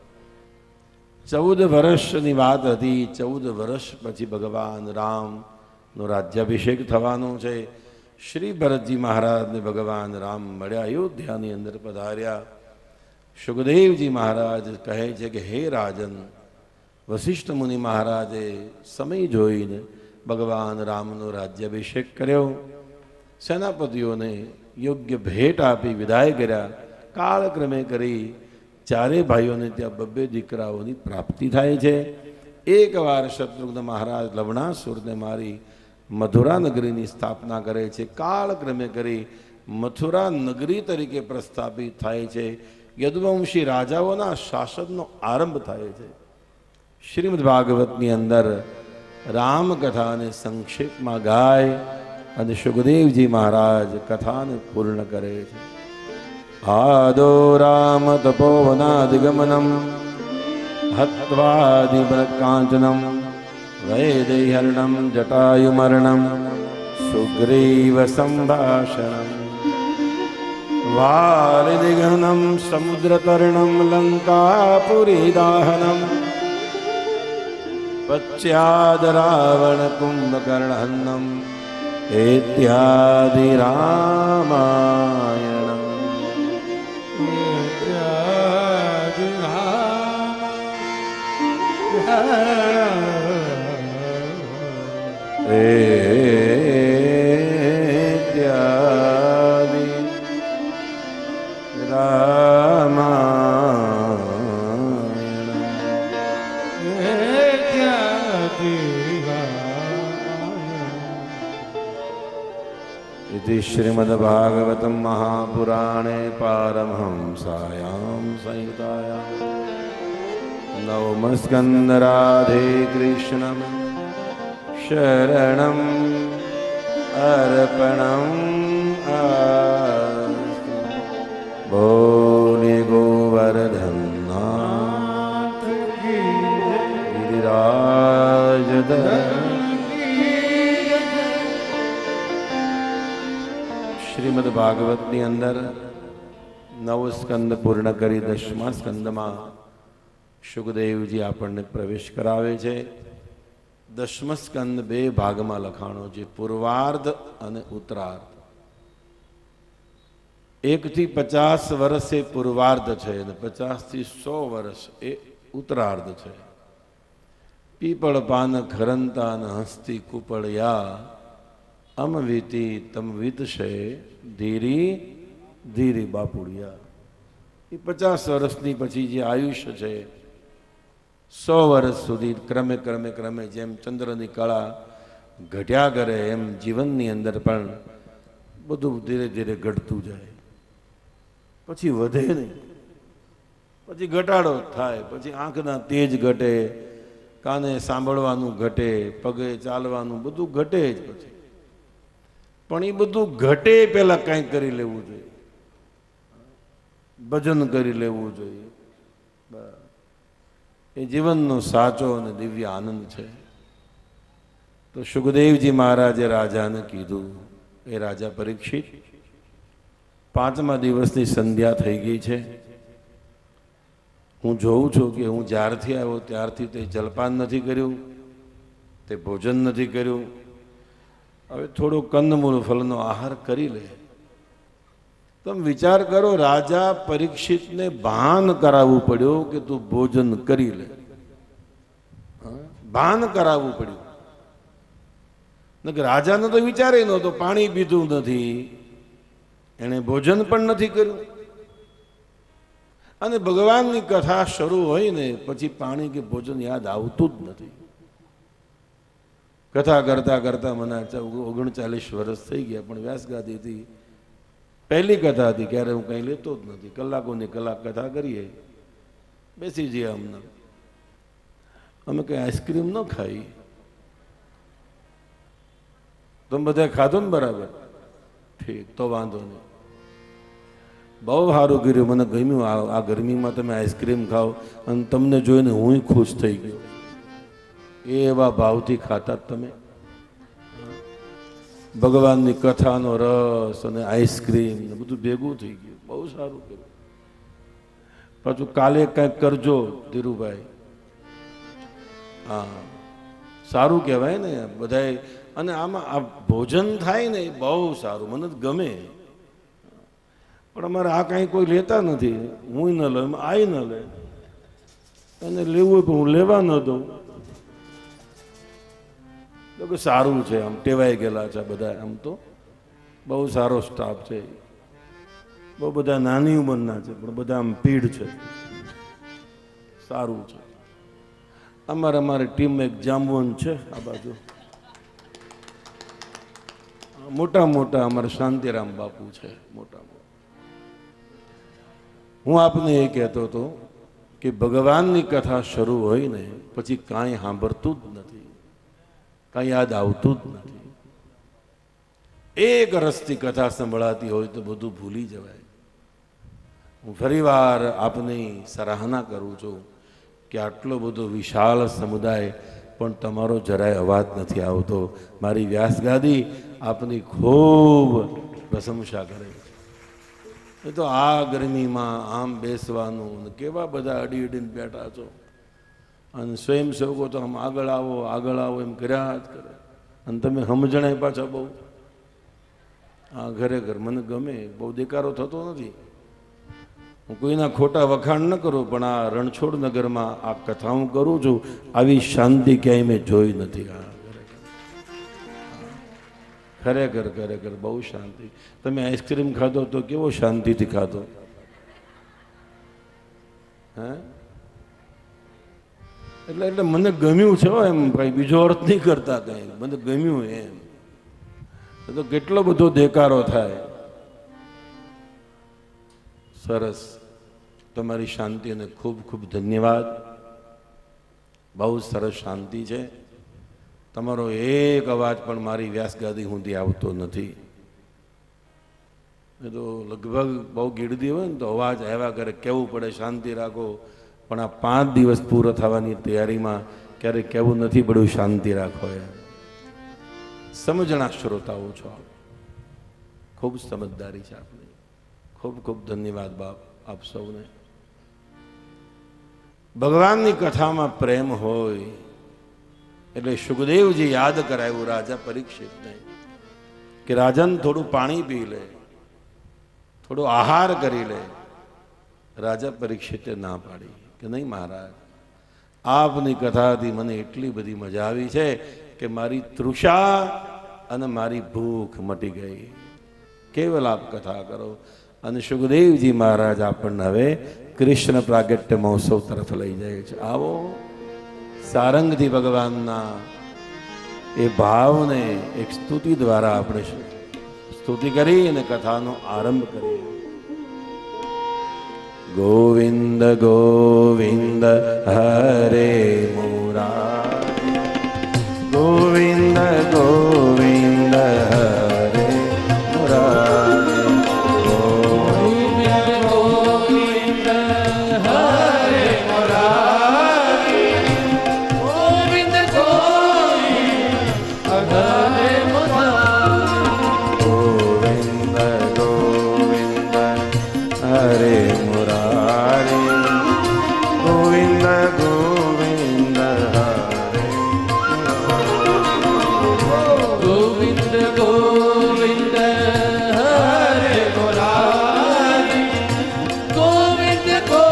ચૌદ વર્ષની વાત હતી. ચૌદ વર્ષ પછી ભગવાન રામનો રાજ્યાભિષેક થવાનો છે. શ્રી ભરતજી મહારાજને ભગવાન રામ મળ્યા, અયોધ્યાની અંદર પધાર્યા. સુખદેવજી મહારાજ કહે છે કે હે રાજન, વશિષ્ઠ મુનિ મહારાજે સમય જોઈને ભગવાન રામનો રાજ્યાભિષેક કર્યો. સેનાપતિઓને યોગ્ય ભેટ આપી વિદાય કર્યા. કાળક્રમે કરી ચારે ભાઈઓને ત્યાં બબ્બે દીકરાઓની પ્રાપ્તિ થાય છે. એકવાર શત્રુઘ્ન મહારાજ લવણાસુરને મારી મથુરા નગરીની સ્થાપના કરે છે. કાળક્રમે કરી મથુરા નગરી તરીકે પ્રસ્થાપિત થાય છે. યદુવંશી રાજાઓના શાસનનો આરંભ થાય છે. શ્રીમદ ભાગવતની અંદર રામકથાને સંક્ષેપમાં ગાય અને સુખદેવજી મહારાજ કથાને પૂર્ણ કરે છે. આદો રામ તપોવનાદિગમનમ હત્વાદિકાંચનમ વૈદેહર્ણમ જટાયુમર્ણમ સુગ્રીવ સંભાષણમ વાલિદિગહનમ સમુદ્રતરણમ લંકાપુરીદાહનમ પશ્ચાદ રાવણ કુંભકર્ણહનમ इत्यादि रामायणम् इत्यादि रामायणम् इत्यादि रामायणम् इत्यादि इति श्रीमद्भागवतं महापुराणे पारमहंसायां संहितायां नवमस्कन्द राधे कृष्णं शरणं अर्पणम् अस्तु. बोले गोवर्धननाथ गिरिराजधर. શ્રીમદ ભાગવતની અંદર નવ સ્કંદ પૂર્ણ કરી દસમા સ્કંદમાં સુખદેવજી આપણને પ્રવેશ કરાવે છે. દસમ સ્કંદ બે ભાગમાં લખાણો છે, પૂર્વાર્ધ અને ઉત્તરાર્ધ. એકથી પચાસ વર્ષ એ પૂર્વાર્ધ છે અને પચાસથી સો વર્ષ એ ઉત્તરાર્ધ છે. પીપળ પાન ખરંતા હસ્તી કુપળયા અમ વીતી તમ વીતશે ધીરી ધીરી બાપુડિયા. એ પચાસ વર્ષની પછી જે આયુષ્ય છે, સો વર્ષ સુધી ક્રમે ક્રમે ક્રમે જેમ ચંદ્રની કળા ઘટ્યા કરે એમ જીવનની અંદર પણ બધું ધીરે ધીરે ઘટતું જાય. પછી વધે નહીં, પછી ઘટાડો થાય, પછી આંખના તેજ ઘટે, કાને સાંભળવાનું ઘટે, પગે ચાલવાનું બધું ઘટે જ. પછી પણ એ બધું ઘટે પહેલા કંઈક કરી લેવું જોઈએ, ભજન કરી લેવું જોઈએ. એ જીવનનો સાચો અને દિવ્ય આનંદ છે. તો સુખદેવજી મહારાજે રાજાને કીધું, એ રાજા પરીક્ષિત, પાંચમા દિવસની સંધ્યા થઈ ગઈ છે. હું જોઉં છું કે હું જ્યારથી આવ્યો ત્યારથી તે જલપાન નથી કર્યું, તે ભોજન નથી કર્યું. હવે થોડો કંદમૂળ ફળનો આહાર કરી લે. તમે વિચાર કરો, રાજા પરીક્ષિતને ભાન કરાવવું પડ્યું કે તું ભોજન કરી લે. ભાન કરાવવું પડ્યું. રાજાને તો વિચારે નહોતો, પાણી પીધું નથી, એને ભોજન પણ નથી કર્યું. અને ભગવાનની કથા શરૂ હોય ને પછી પાણી કે ભોજન યાદ આવતું જ નથી. કથા કરતા કરતા મને ઓગણચાલીસ વર્ષ થઈ ગયા, પણ વ્યાસગાદીથી પહેલી કથા હતી, ક્યારે હું કંઈ લેતો જ નથી. કલાકોની કલાક કથા કરીએ, બેસી જઈએ. અમને અમે કંઈ આઈસ્ક્રીમ ન ખાઈ. તમે બધા ખાધો ને બરાબર? ઠીક, તો વાંધો નહીં. બહુ સારું કર્યું, મને ગમ્યું. આ ગરમીમાં તમે આઈસ્ક્રીમ ખાઓ અને તમને જોઈને હું ખુશ થઈ ગયો. એવા ભાવથી ખાતા તમે. ભગવાનની કથાનો રસ અને આઈસ્ક્રીમ ને બધું ભેગું થઈ ગયું. બહુ સારું કર્યું. પાછું કાલે કંઈક કરજો ધીરુભાઈ. હા, સારું કહેવાય ને બધાય. અને આમાં આ ભોજન થાય ને એ બહુ સારું, મને ગમે. પણ અમારે આ કાંઈ કોઈ લેતા નથી. હું ન લઉં, એમ આઈ ન લે. અને લેવું હોય પણ હું લેવા ન દઉં. તો કે સારું છે, આમ ટેવાઈ ગયેલા છે બધા. આમ તો બહુ સારો સ્ટાફ છે, બહુ બધા નાની ઉંમરના છે, પણ બધા આમ પીઢ છે. સારું છે. અમારે અમારી ટીમમાં એક જાંબુન છે આ બાજુ, મોટા મોટા અમારા શાંતિરામ બાપુ છે, મોટા મોટા. હું આપને એ કહેતો હતો કે ભગવાનની કથા શરૂ હોય ને પછી કાંઈ સાંભળતું જ નથી, કાંઈ યાદ આવતું જ નથી. એક રસથી કથા સંભળાતી હોય તો બધું ભૂલી જવાય. હું ફરીવાર આપની સરાહના કરું છું કે આટલો બધો વિશાળ સમુદાય પણ તમારો જરાય અવાજ નથી આવતો. મારી વ્યાસગાદી આપની ખૂબ પ્રશંસા કરે છે. એ તો આ ગરમીમાં આમ બેસવાનું, કેવા બધા અડી અડીને બેઠા છો, અને સ્વયંસેવકો તો આમ આગળ આવો આગળ આવો એમ કર્યા જ કરે, અને તમે સમજણાય પાછા બહુ. આ ખરેખર મને ગમે, બહુ દેકારો થતો નથી. હું કોઈના ખોટા વખાણ ન કરું, પણ આ રણછોડ નગરમાં આ કથા હું કરું છું, આવી શાંતિ ક્યાંય મેં જોઈ નથી. આ ખરેખર ખરેખર બહુ શાંતિ. તમે આઈસ્ક્રીમ ખાધો તો કેવો શાંતિથી ખાધો? હે એટલે એટલે મને ગમ્યું છે એમ ભાઈ, બીજો અર્થ નહીં કરતા કંઈ, મને ગમ્યું એમ. તો કેટલો બધો દેકારો થાય. સરસ, તમારી શાંતિ અને ખૂબ ખૂબ ધન્યવાદ. બહુ સરસ શાંતિ છે. તમારો એક અવાજ પણ મારી વ્યાસગાદી સુધી આવતો નથી. એ તો લગભગ બહુ ગીડદી હોય ને તો અવાજ આવ્યા કરે, કહેવું પડે શાંતિ રાખો. પણ આ પાંચ દિવસ પૂરો થવાની તૈયારીમાં ક્યારેક કહેવું નથી પડ્યું શાંતિ રાખો. એ સમજણા શ્રોતાઓ છો, ખૂબ સમજદારી છે આપની. ખૂબ ખૂબ ધન્યવાદ બાપ આપ સૌને. ભગવાનની કથામાં પ્રેમ હોય એટલે સુખદેવજી યાદ કરાવ્યું રાજા પરીક્ષિતને કે રાજન થોડું પાણી પી લે, થોડો આહાર કરી લે. રાજા પરીક્ષિતે ના પાડી કે નહીં મહારાજ, આપની કથાથી મને એટલી બધી મજા આવી છે કે મારી તૃષા અને મારી ભૂખ મટી ગઈ. કેવલ આપ કથા કરો. અને સુખદેવજી મહારાજ આપણને હવે કૃષ્ણ પ્રાગટ્ય મહોત્સવ તરફ લઈ જાય છે. આવો સારંગથી ભગવાનના એ ભાવને એક સ્તુતિ દ્વારા આપણે સ્તુતિ કરી અને કથાનો આરંભ કરીએ. ગોવિંદ ગોવિંદ હરે મુરારી, ગોવિંદ ગોવિંદ હરે મુરારી, ગોવિંદ ગોવિંદ હરે મુરારી, ગોવિંદ ગોવિંદ હરે મુરારી, ગોવિંદ ગોવિંદ હરે મુરારી, ગોવિંદ ગોવિંદ હરે ગોવિંદ ગોવિંદ હરે મુરારી, ગોવિંદ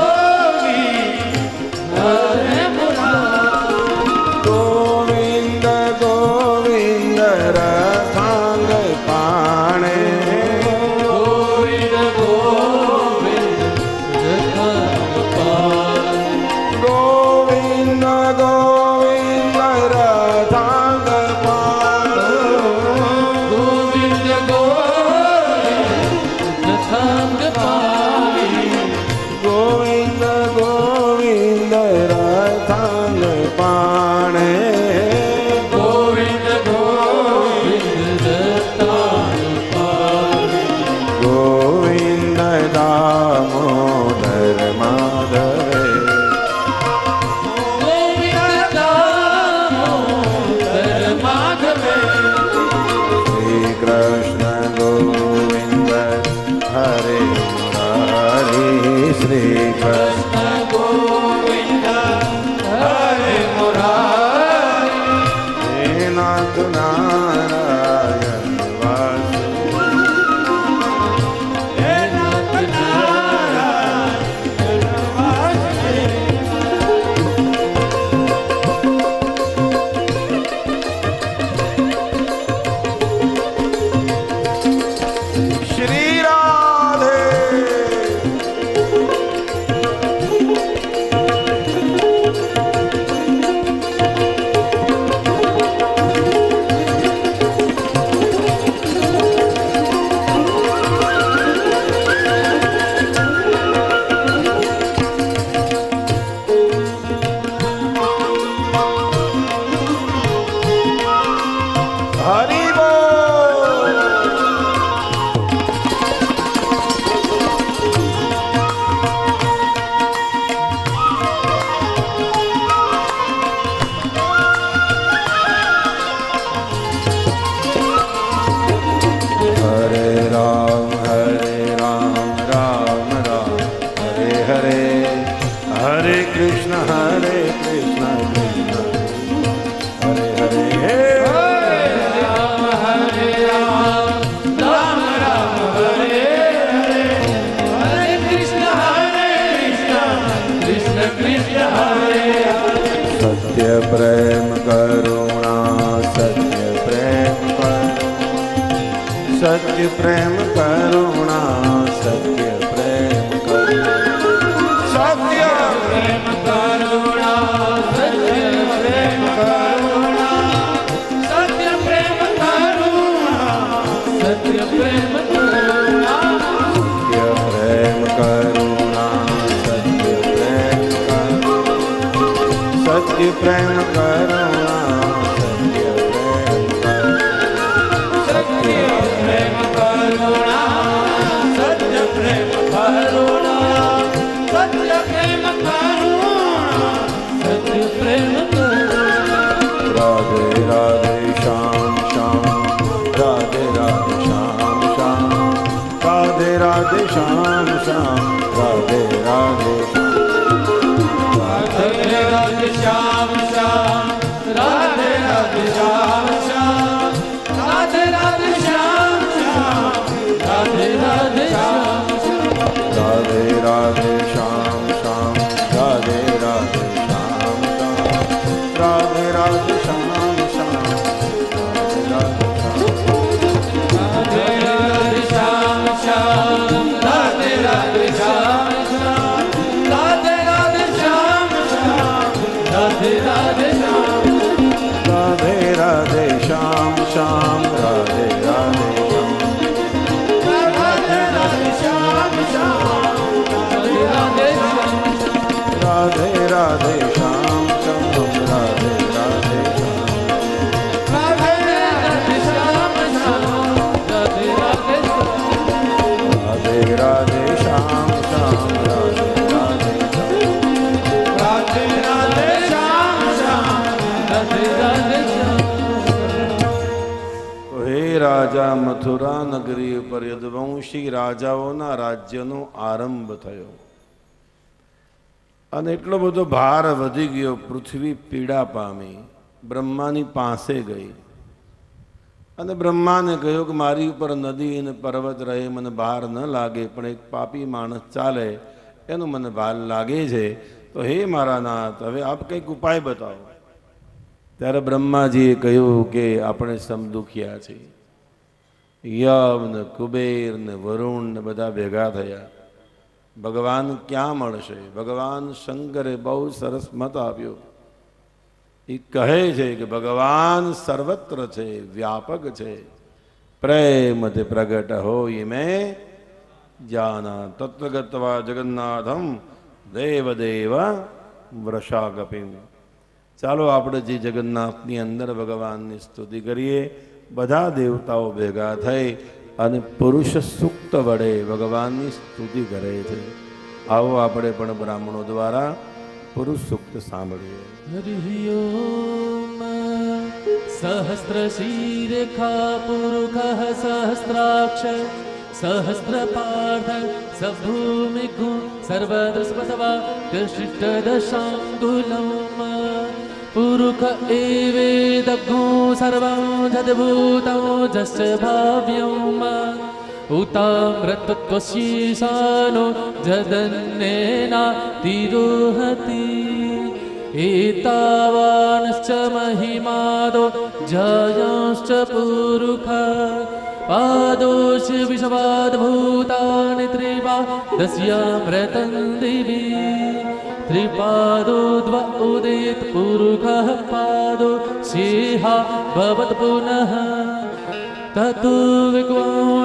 ગોવિંદ હરે મુરારી, ગોવિંદ ગોવિંદ રથાંગ પાણે, ગોવિંદ ગોવિંદ રથાંગ પાણે, ગોવિંદ ગોવિંદ રથાંગ પાણે, ગોવિંદ ગોવિંદ રથાંગ પાણે, ગોવિંદ ગોવિંદ રથાંગ પાણે, ગોવિંદ ગોવિંદ રથાંગ પાણે, ગોવિંદ દામોદર માધવે, ગોવિંદ દામોદર માધવે, શ્રી કૃષ્ણ ગોવિંદ હરે મુરારી, શ્રી કૃષ્ણ ગોવિંદ હરે મુરારી, હે નાથ નારાયણ વાસુ, હે નાથ નારાયણ વાસુ. શ્રી રાધે હરિ બોલ. सत्य प्रेम करुणा सत्य प्रेम करुणा सत्य प्रेम करुणा सत्य प्रेम करुणा सत्य प्रेम करुणा सत्य प्रेम करुणा सत्य प्रेम करुणा सत्य प्रेम करुणा सत्य प्रेम करुणा राधे श्याम श्याम राधे राधे राधे राधे श्याम श्याम राधे राधे श्याम श्याम राधे राधे श्याम श्याम राधे राधे श्याम राधे राधे श्याम श्याम राधे राधे श्याम श्याम राधे राधे श्याम श्याम राधे राधे श्याम श्याम राधे राधे श्याम श्याम राधे राधे श्याम श्याम राधे राधे श्याम राधे राधे श्याम श्याम राधे राधे श्याम राधे राधे श्याम श्याम राधे राधे श्याम राधे राधे श्याम श्याम राधे राधे श्याम राधे राधे श्याम श्याम राधे राधे राधे राधे श्याम श्याम राधे राधे राधे राधे श्याम श्याम राधे राधे श्याम। हे राजा मथुरा नगरी पर यदुवंशी राजाओना राज्यનો આરંભ થયો અને એટલો બધો ભાર વધી ગયો, પૃથ્વી પીડા પામી, બ્રહ્માની પાસે ગઈ અને બ્રહ્માને કહ્યું કે મારી ઉપર નદી અને પર્વત રહે, મને ભાર ન લાગે, પણ એક પાપી માણસ ચાલે એનો મને ભાર લાગે છે, તો હે મારા નાથ હવે આપ કંઈક ઉપાય બતાવો। ત્યારે બ્રહ્માજીએ કહ્યું કે આપણે સમ દુખિયા છીએ। યમ ને કુબેર ને વરુણ ને બધા ભેગા થયા, ભગવાન ક્યાં મળશે? ભગવાન શંકરે બહુ સરસ મત આપ્યો। એ કહે છે કે ભગવાન સર્વત્ર છે, વ્યાપક છે, પ્રેમ તે પ્રગટ હોય મેં જાના, તત્ર ગત્વા જગન્નાથમ દેવદેવ વૃષાગપિમ। ચાલો આપણે જે જગન્નાથની અંદર ભગવાનની સ્તુતિ કરીએ। બધા દેવતાઓ ભેગા થઈ અને પુરુષ સૂક્ત વડે ભગવાનની સ્તુતિ કરે છે। આવો આપણે પણ બ્રાહ્મણો દ્વારા પુરુષ સૂક્ત સાંભળીએ। હરિ ઓમ સહસ્રશીરેખા પુરુષઃ સહસ્રાક્ષ सहस्रपार्थ सभूमिगुं सर्वदस्पतवा कृष्टदशाङ्गुलं पुरुष एवेदग्गुं सर्वं जद्भूतं जश्च भाव्यम् उतामृतत्वशीशानो जदन्नेना तिरोहति एतावानश्च महिमादो जयांश्च पुरुष पादोश विश्वाद्भूतानि त्रिपादस्यामृतं दिवि त्रिपादो द्व उदित पुरुषः पादो शेहा भवत् पुनः ततो विक्वं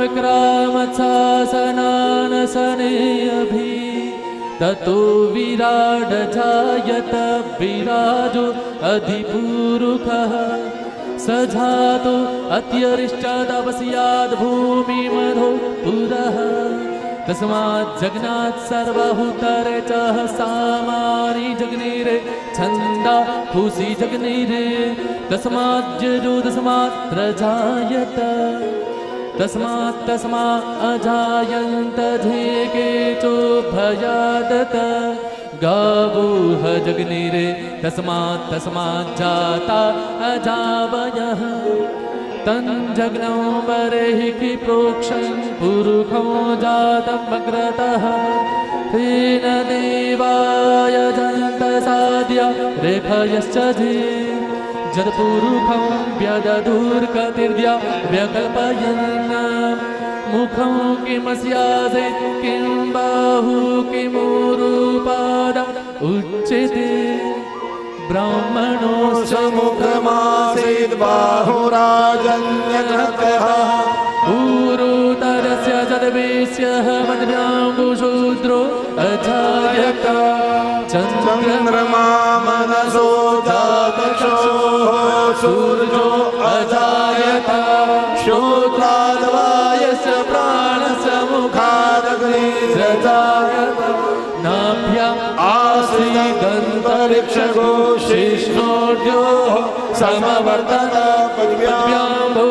विक्रामत्सासनानसने अभि ततो विराड जायत विराजो अधिपुरुषः सजातो अत्यरिष्टादवस्याद् भूमिमधो पुरः तस्मात् जगन्नाथ सर्वहुतरे च सामानि जग्निरे छन्दा खुशी जग्निरे तस्मात् जजो तस्मात्र जायत तस्मात् तस्मा अजायन्त धेके चोभयादत गावोह जग्निरे तस्मात् तस्मात् जाता अजावयः तञ्जग्नौ बर्हिः प्रोक्षं पुरुषो जातमग्रतः तेन देवाय जन्त साध्या रेखयश्च जे जदपुरुखं व्यदधूर्कतिर्व्या व्यकल्पयन् मुखं किमस्यासे किं बाहु किमुरुपाद उच्यते ब्राह्मणो समुखमासीद् बाहुराजन्यघ्नतः पूरुतरस्य जदवेश्यः मध्याङ्गुशूद्रो अजायत चन्द्रमा मनसो जातचक्षुः सूर्यो अजायत श्रोत्राद्वायस्य प्राणस्य मुखादग्निरजायत नाभ्याम् आसीदन्तरिक्षगो शिष्णोद्योः समवर्तत पद्भ्यां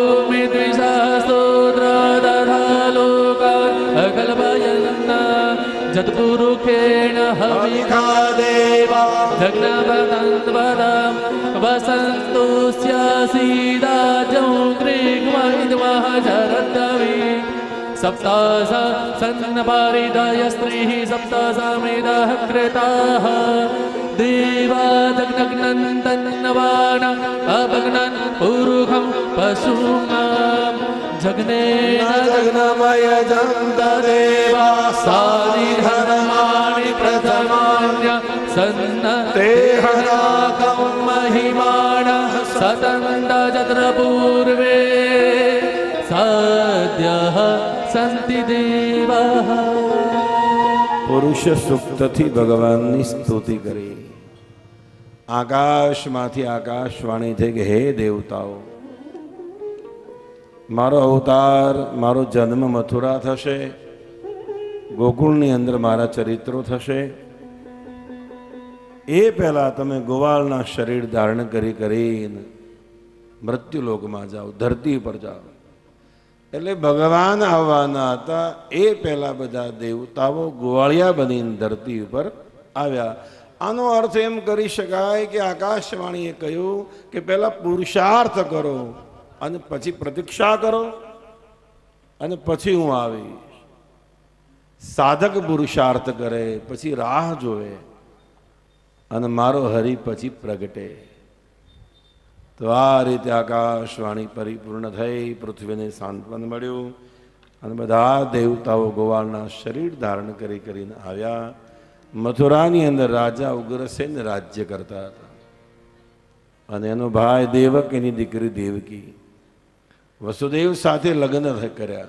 भूमिद्विषस्तोत्रदधा लोकान् अकल्पयन् जत्पुरुखेण हविखा देवा जग्नवदन्वदं वसन्तोऽस्यासीदाजं ग्रीग्महिद्मः शरद्दवी सप्तास सन्नपारिदाय स्त्रीः सप्तासामेदः कृताः देवा जग्नग्नन् तन्नवान अभग्नन् पुरुखं पशूनां जग्नेन जग्नमयजन्त देवा सानिधर्माणि प्रथमान्य सन्न ते हराकं महिमानः सतन्दजत्र पूर्वे सद्यः सन्ति देवाः। પુરુષ સુક્તથી ભગવાનની સ્તુતિ કરી. આકાશમાંથી આકાશવાણી થઈ કે હે દેવતાઓ, મારો અવતાર, મારો જન્મ મથુરા થશે, ગોકુળની અંદર મારા ચરિત્રો થશે. એ પહેલા તમે ગોવાળના શરીર ધારણ કરી કરીને મૃત્યુલોકમાં જાઓ, ધરતી પર જાઓ. એટલે ભગવાન આવવાના હતા એ પહેલા બધા દેવતાઓ ગોવાળિયા બનીને ધરતી ઉપર આવ્યા. આનો અર્થ એમ કરી શકાય કે આકાશવાણીએ કહ્યું કે પહેલા પુરુષાર્થ કરો અને પછી પ્રતીક્ષા કરો અને પછી હું આવીશ. સાધક પુરુષાર્થ કરે, પછી રાહ જોવે અને મારો હરિ પછી પ્રગટે. તો આ રીતે આકાશવાણી પરિપૂર્ણ થઈ, પૃથ્વીને સાંત્વન મળ્યું અને બધા દેવતાઓ ગોવાળના શરીર ધારણ કરી કરીને આવ્યા. મથુરાની અંદર રાજા ઉગ્રસેન રાજ્ય કરતા હતા અને એનો ભાઈ દેવક, એની દીકરી દેવકી વસુદેવ સાથે લગ્ન કર્યા.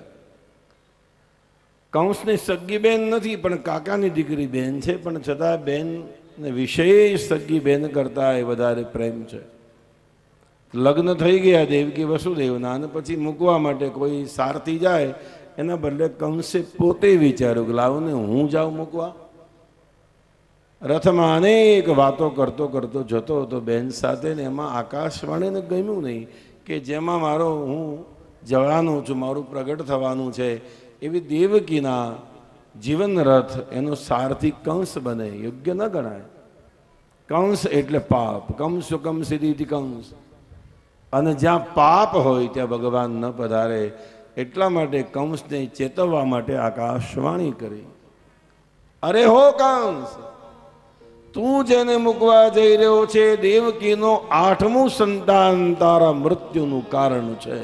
કંસની સગી બેન નથી પણ કાકાની દીકરી બેન છે, પણ છતાં બેન વિશેષ સગી બેન કરતા એ વધારે પ્રેમ છે. લગ્ન થઈ ગયા દેવકી વસુદેવના અને પછી મૂકવા માટે કોઈ સારથી જાય એના બદલે કંસે પોતે વિચાર્યું કે લાવો ને હું જાઉં મૂકવા. રથમાં અનેક વાતો કરતો કરતો જતો હતો બેન સાથે ને એમાં આકાશવાણીને ગમ્યું નહીં કે જેમાં મારો હું જવાનું છું, મારું પ્રગટ થવાનું છે, એવી દેવકીના જીવન રથ એનો સારથી કંસ બને યોગ્ય ન ગણાય. કંસ એટલે પાપ, કંસ કમ સીધી કંસ, અને જ્યાં પાપ હોય ત્યાં ભગવાન ન પધારે. એટલા માટે કંસને ચેતવવા માટે આકાશવાણી કરી, અરે હો કંસ, તું જેને મૂકવા જઈ રહ્યો છે દેવકીનો આઠમું સંતાન તારા મૃત્યુનું કારણ છે.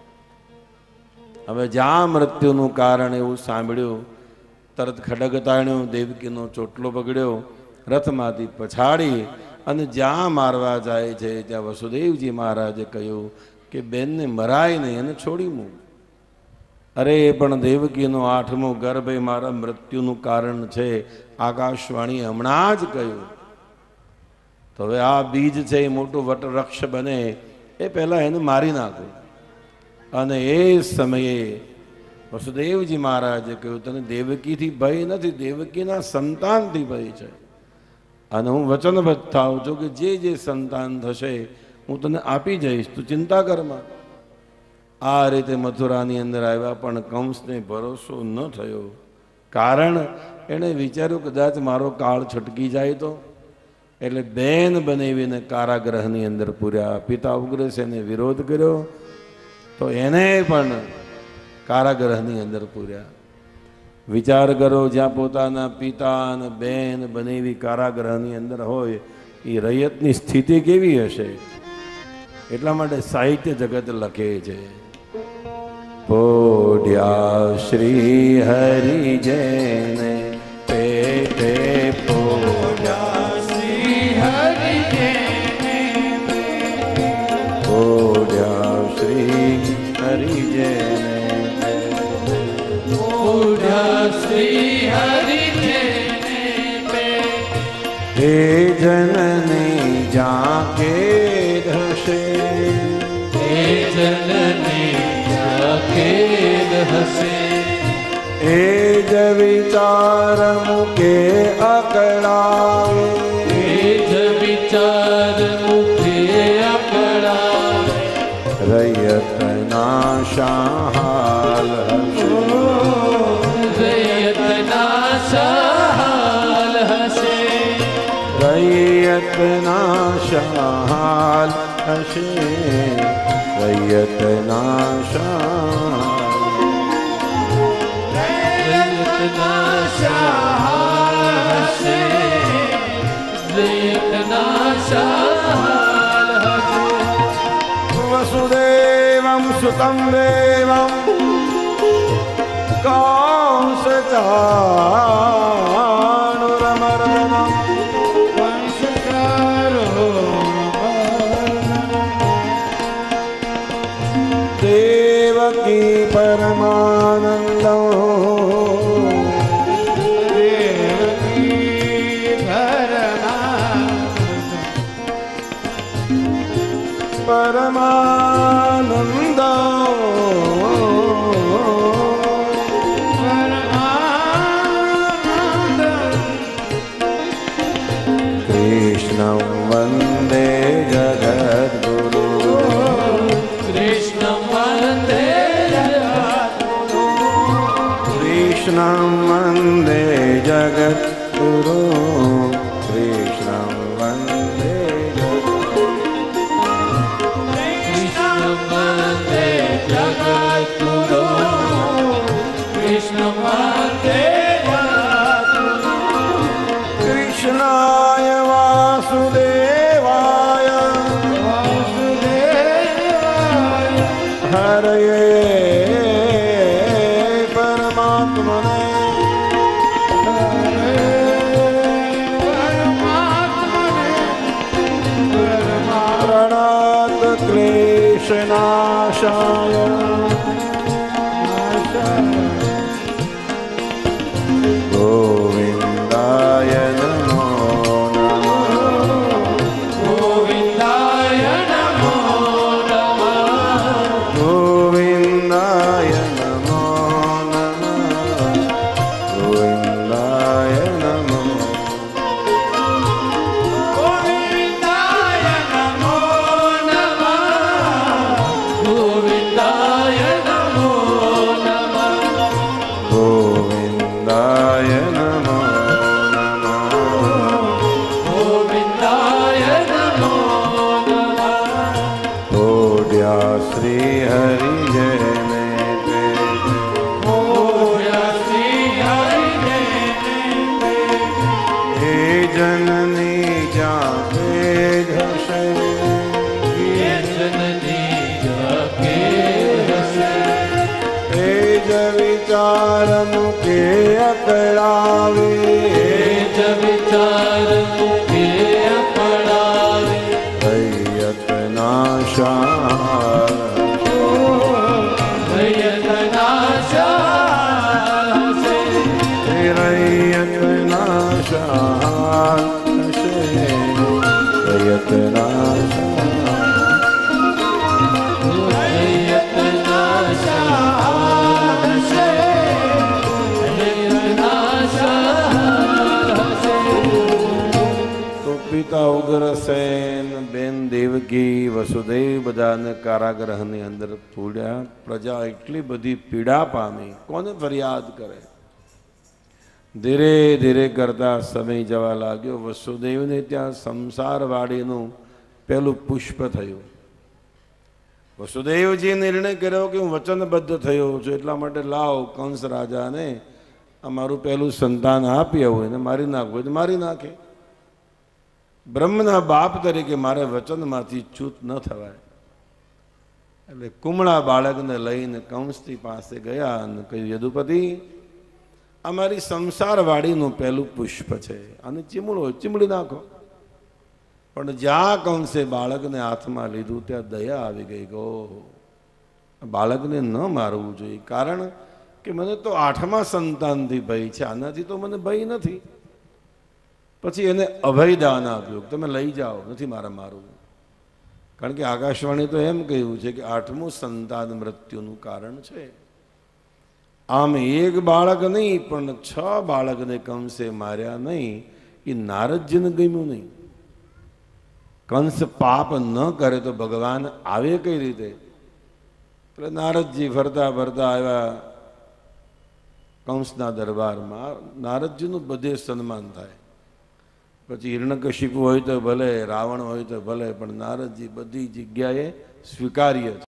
હવે જ્યાં મૃત્યુનું કારણ એવું સાંભળ્યું તરત ખડગ તાણ્યો, દેવકીનો ચોટલો પકડ્યો, રથમાંથી પછાડી અને જ્યાં મારવા જાય છે ત્યાં વસુદેવજી મહારાજે કહ્યું કે બેનને મરાય નહીં, એને છોડી મૂક. અરે પણ દેવકીનો આઠમો ગર્ભ એ મારા મૃત્યુનું કારણ છે, આકાશવાણી હમણાં જ કહ્યું. તો હવે આ બીજ છે એ મોટું વટવૃક્ષ બને એ પહેલાં એને મારી નાખો. અને એ સમયે વસુદેવજી મહારાજે કહ્યું તને દેવકીથી ભય નથી, દેવકીના સંતાનથી ભય છે. અને હું વચનબદ્ધ થાઉં છું કે જે જે સંતાન થશે હું તને આપી જઈશ, તું ચિંતા કરમાં. આ રીતે મથુરાની અંદર આવ્યા પણ કંસને ભરોસો ન થયો. કારણ એણે વિચાર્યું કદાચ મારો કાળ છટકી જાય તો. એટલે બેન બનાવીને કારાગૃહની અંદર પૂર્યા. પિતા ઉગ્રસેને વિરોધ કર્યો તો એને પણ કારાગૃહની અંદર પૂર્યા. વિચાર કરો, જ્યાં પોતાના પિતા અને બેન બનેવી કારાગૃહની અંદર હોય એ રૈયતની સ્થિતિ કેવી હશે. એટલા માટે સાહિત્ય જગત લખે છે પોઢ્યા શ્રી હરિ જેને પેટે પોઢ્યા શ્રી હરિ જેને પોઢ્યા શ્રી હરિ જેને પોઢ્યા શ્રી હરિ જેને હે જનની જાકે હશે હે જનની ખેદ હસે એ જ વિચાર મુકે અકળાવે એ જ વિચાર મુખે અકળાવે રૈયતના શાહાલ હશે રૈયતના શાહાલ હશે રૈયતના શાહાલ હશે રૈયતના શાહાલ રૈયતના શાહાલ હશે રૈયતના શાહાલ હશે વસુદેવં સુતં દેવં કંસચાણુરમર્દનમ દેવકી પરમાનંદો દેવકી પરમાનંદો કૃષ્ણં વંદે જગદ્ગુરુ કૃષ્ણં વંદે કૃષ્ણં વંદે જગદ્ગુરુ કૃષ્ણં વંદે કૃષ્ણ વંદે જગદ્ગુરુ કૃષ્ણ વંદે કૃષ્ણાય વાસુદેવાય વાસુદેવાય હરયે પરમાત્મને પ્રણાત ક્લેશનાશાય ગોવિંદાય નમો નમઃ ગોવિંદાય નમો નમઃ ગોવિંદાય નમો નમઃ ગોવિંદાય નમો ગોવિંદાય નમો નમઃ ગોવિંદાય નમો નમઃ ગોવિંદાય નમો નમઃ ગોવિંદાય નમો નમઃ ઓઢ્યા શ્રી હરિ જેને પેટે પોઢ્યા શ્રી હરિ જેને હે જનની જાપે હશે હે જનની જકે હસે એ જ વિચાર મુકે અકળાવે હે જ વિચાર મુખે અકળાવે રૈયતના શાહાલ રૈયતના શાહાલ હસે રૈયતના શાહાલ હશે રૈયતના શાહાલ રૈયતના શાહાલ હસે રૈયતના શાહાલ હસે તો પિતા ઉગ્રસેન બેન દેવકી વસુદેવ બધાને કારાગૃહની અંદર પૂડ્યા પ્રજા એટલી બધી પીડા પામી કોને ફરિયાદ કરે ધીરે ધીરે કરતા સમય જવા લાગ્યો વસુદેવને ત્યાં સંસારવાડીનું પેલું પુષ્પ થયું વસુદેવજીએ નિર્ણય કર્યો કે હું વચનબદ્ધ થયો છું એટલા માટે લાવ કંસ રાજાને અમારું પહેલું સંતાન આપી આવું એને મારી નાખવું હોય તો મારી નાખે બ્રહ્મના બાપ તરીકે મારે વચનમાંથી ચ્યુત ન થવાય એટલે કુમળા બાળકને લઈને કંસની પાસે ગયા અને કહ્યું, યદુપતિ, અમારી સંસારવાડીનું પહેલું પુષ્પ છે, અને ચીમડો ચીમડી નાખો. પણ જ્યાં કંસે બાળકને હાથમાં લીધું ત્યાં દયા આવી ગઈ. ગો બાળકને ન મારવું જોઈએ, કારણ કે મને તો આઠમા સંતાનથી ભય છે, આનાથી તો મને ભય નથી. પછી એને અભયદાન આપ્યું, તમે લઈ જાઓ, નથી મારા મારવું. કારણ કે આકાશવાણી તો એમ કહ્યું છે કે આઠમું સંતાન મૃત્યુનું કારણ છે. આમ એક બાળક નહીં પણ છ બાળકને કંસે માર્યા નહીં, એ નારદજીને ગમ્યું નહીં. કંસ પાપ ન કરે તો ભગવાન આવે કઈ રીતે? એટલે નારદજી ફરતા ફરતા આવ્યા કંસના દરબારમાં. નારદજીનું બધે સન્માન થાય. પછી હિરણ્યકશિપુ હોય તો ભલે, રાવણ હોય તો ભલે, પણ નારદજી બધી જગ્યાએ સ્વીકાર્ય છે.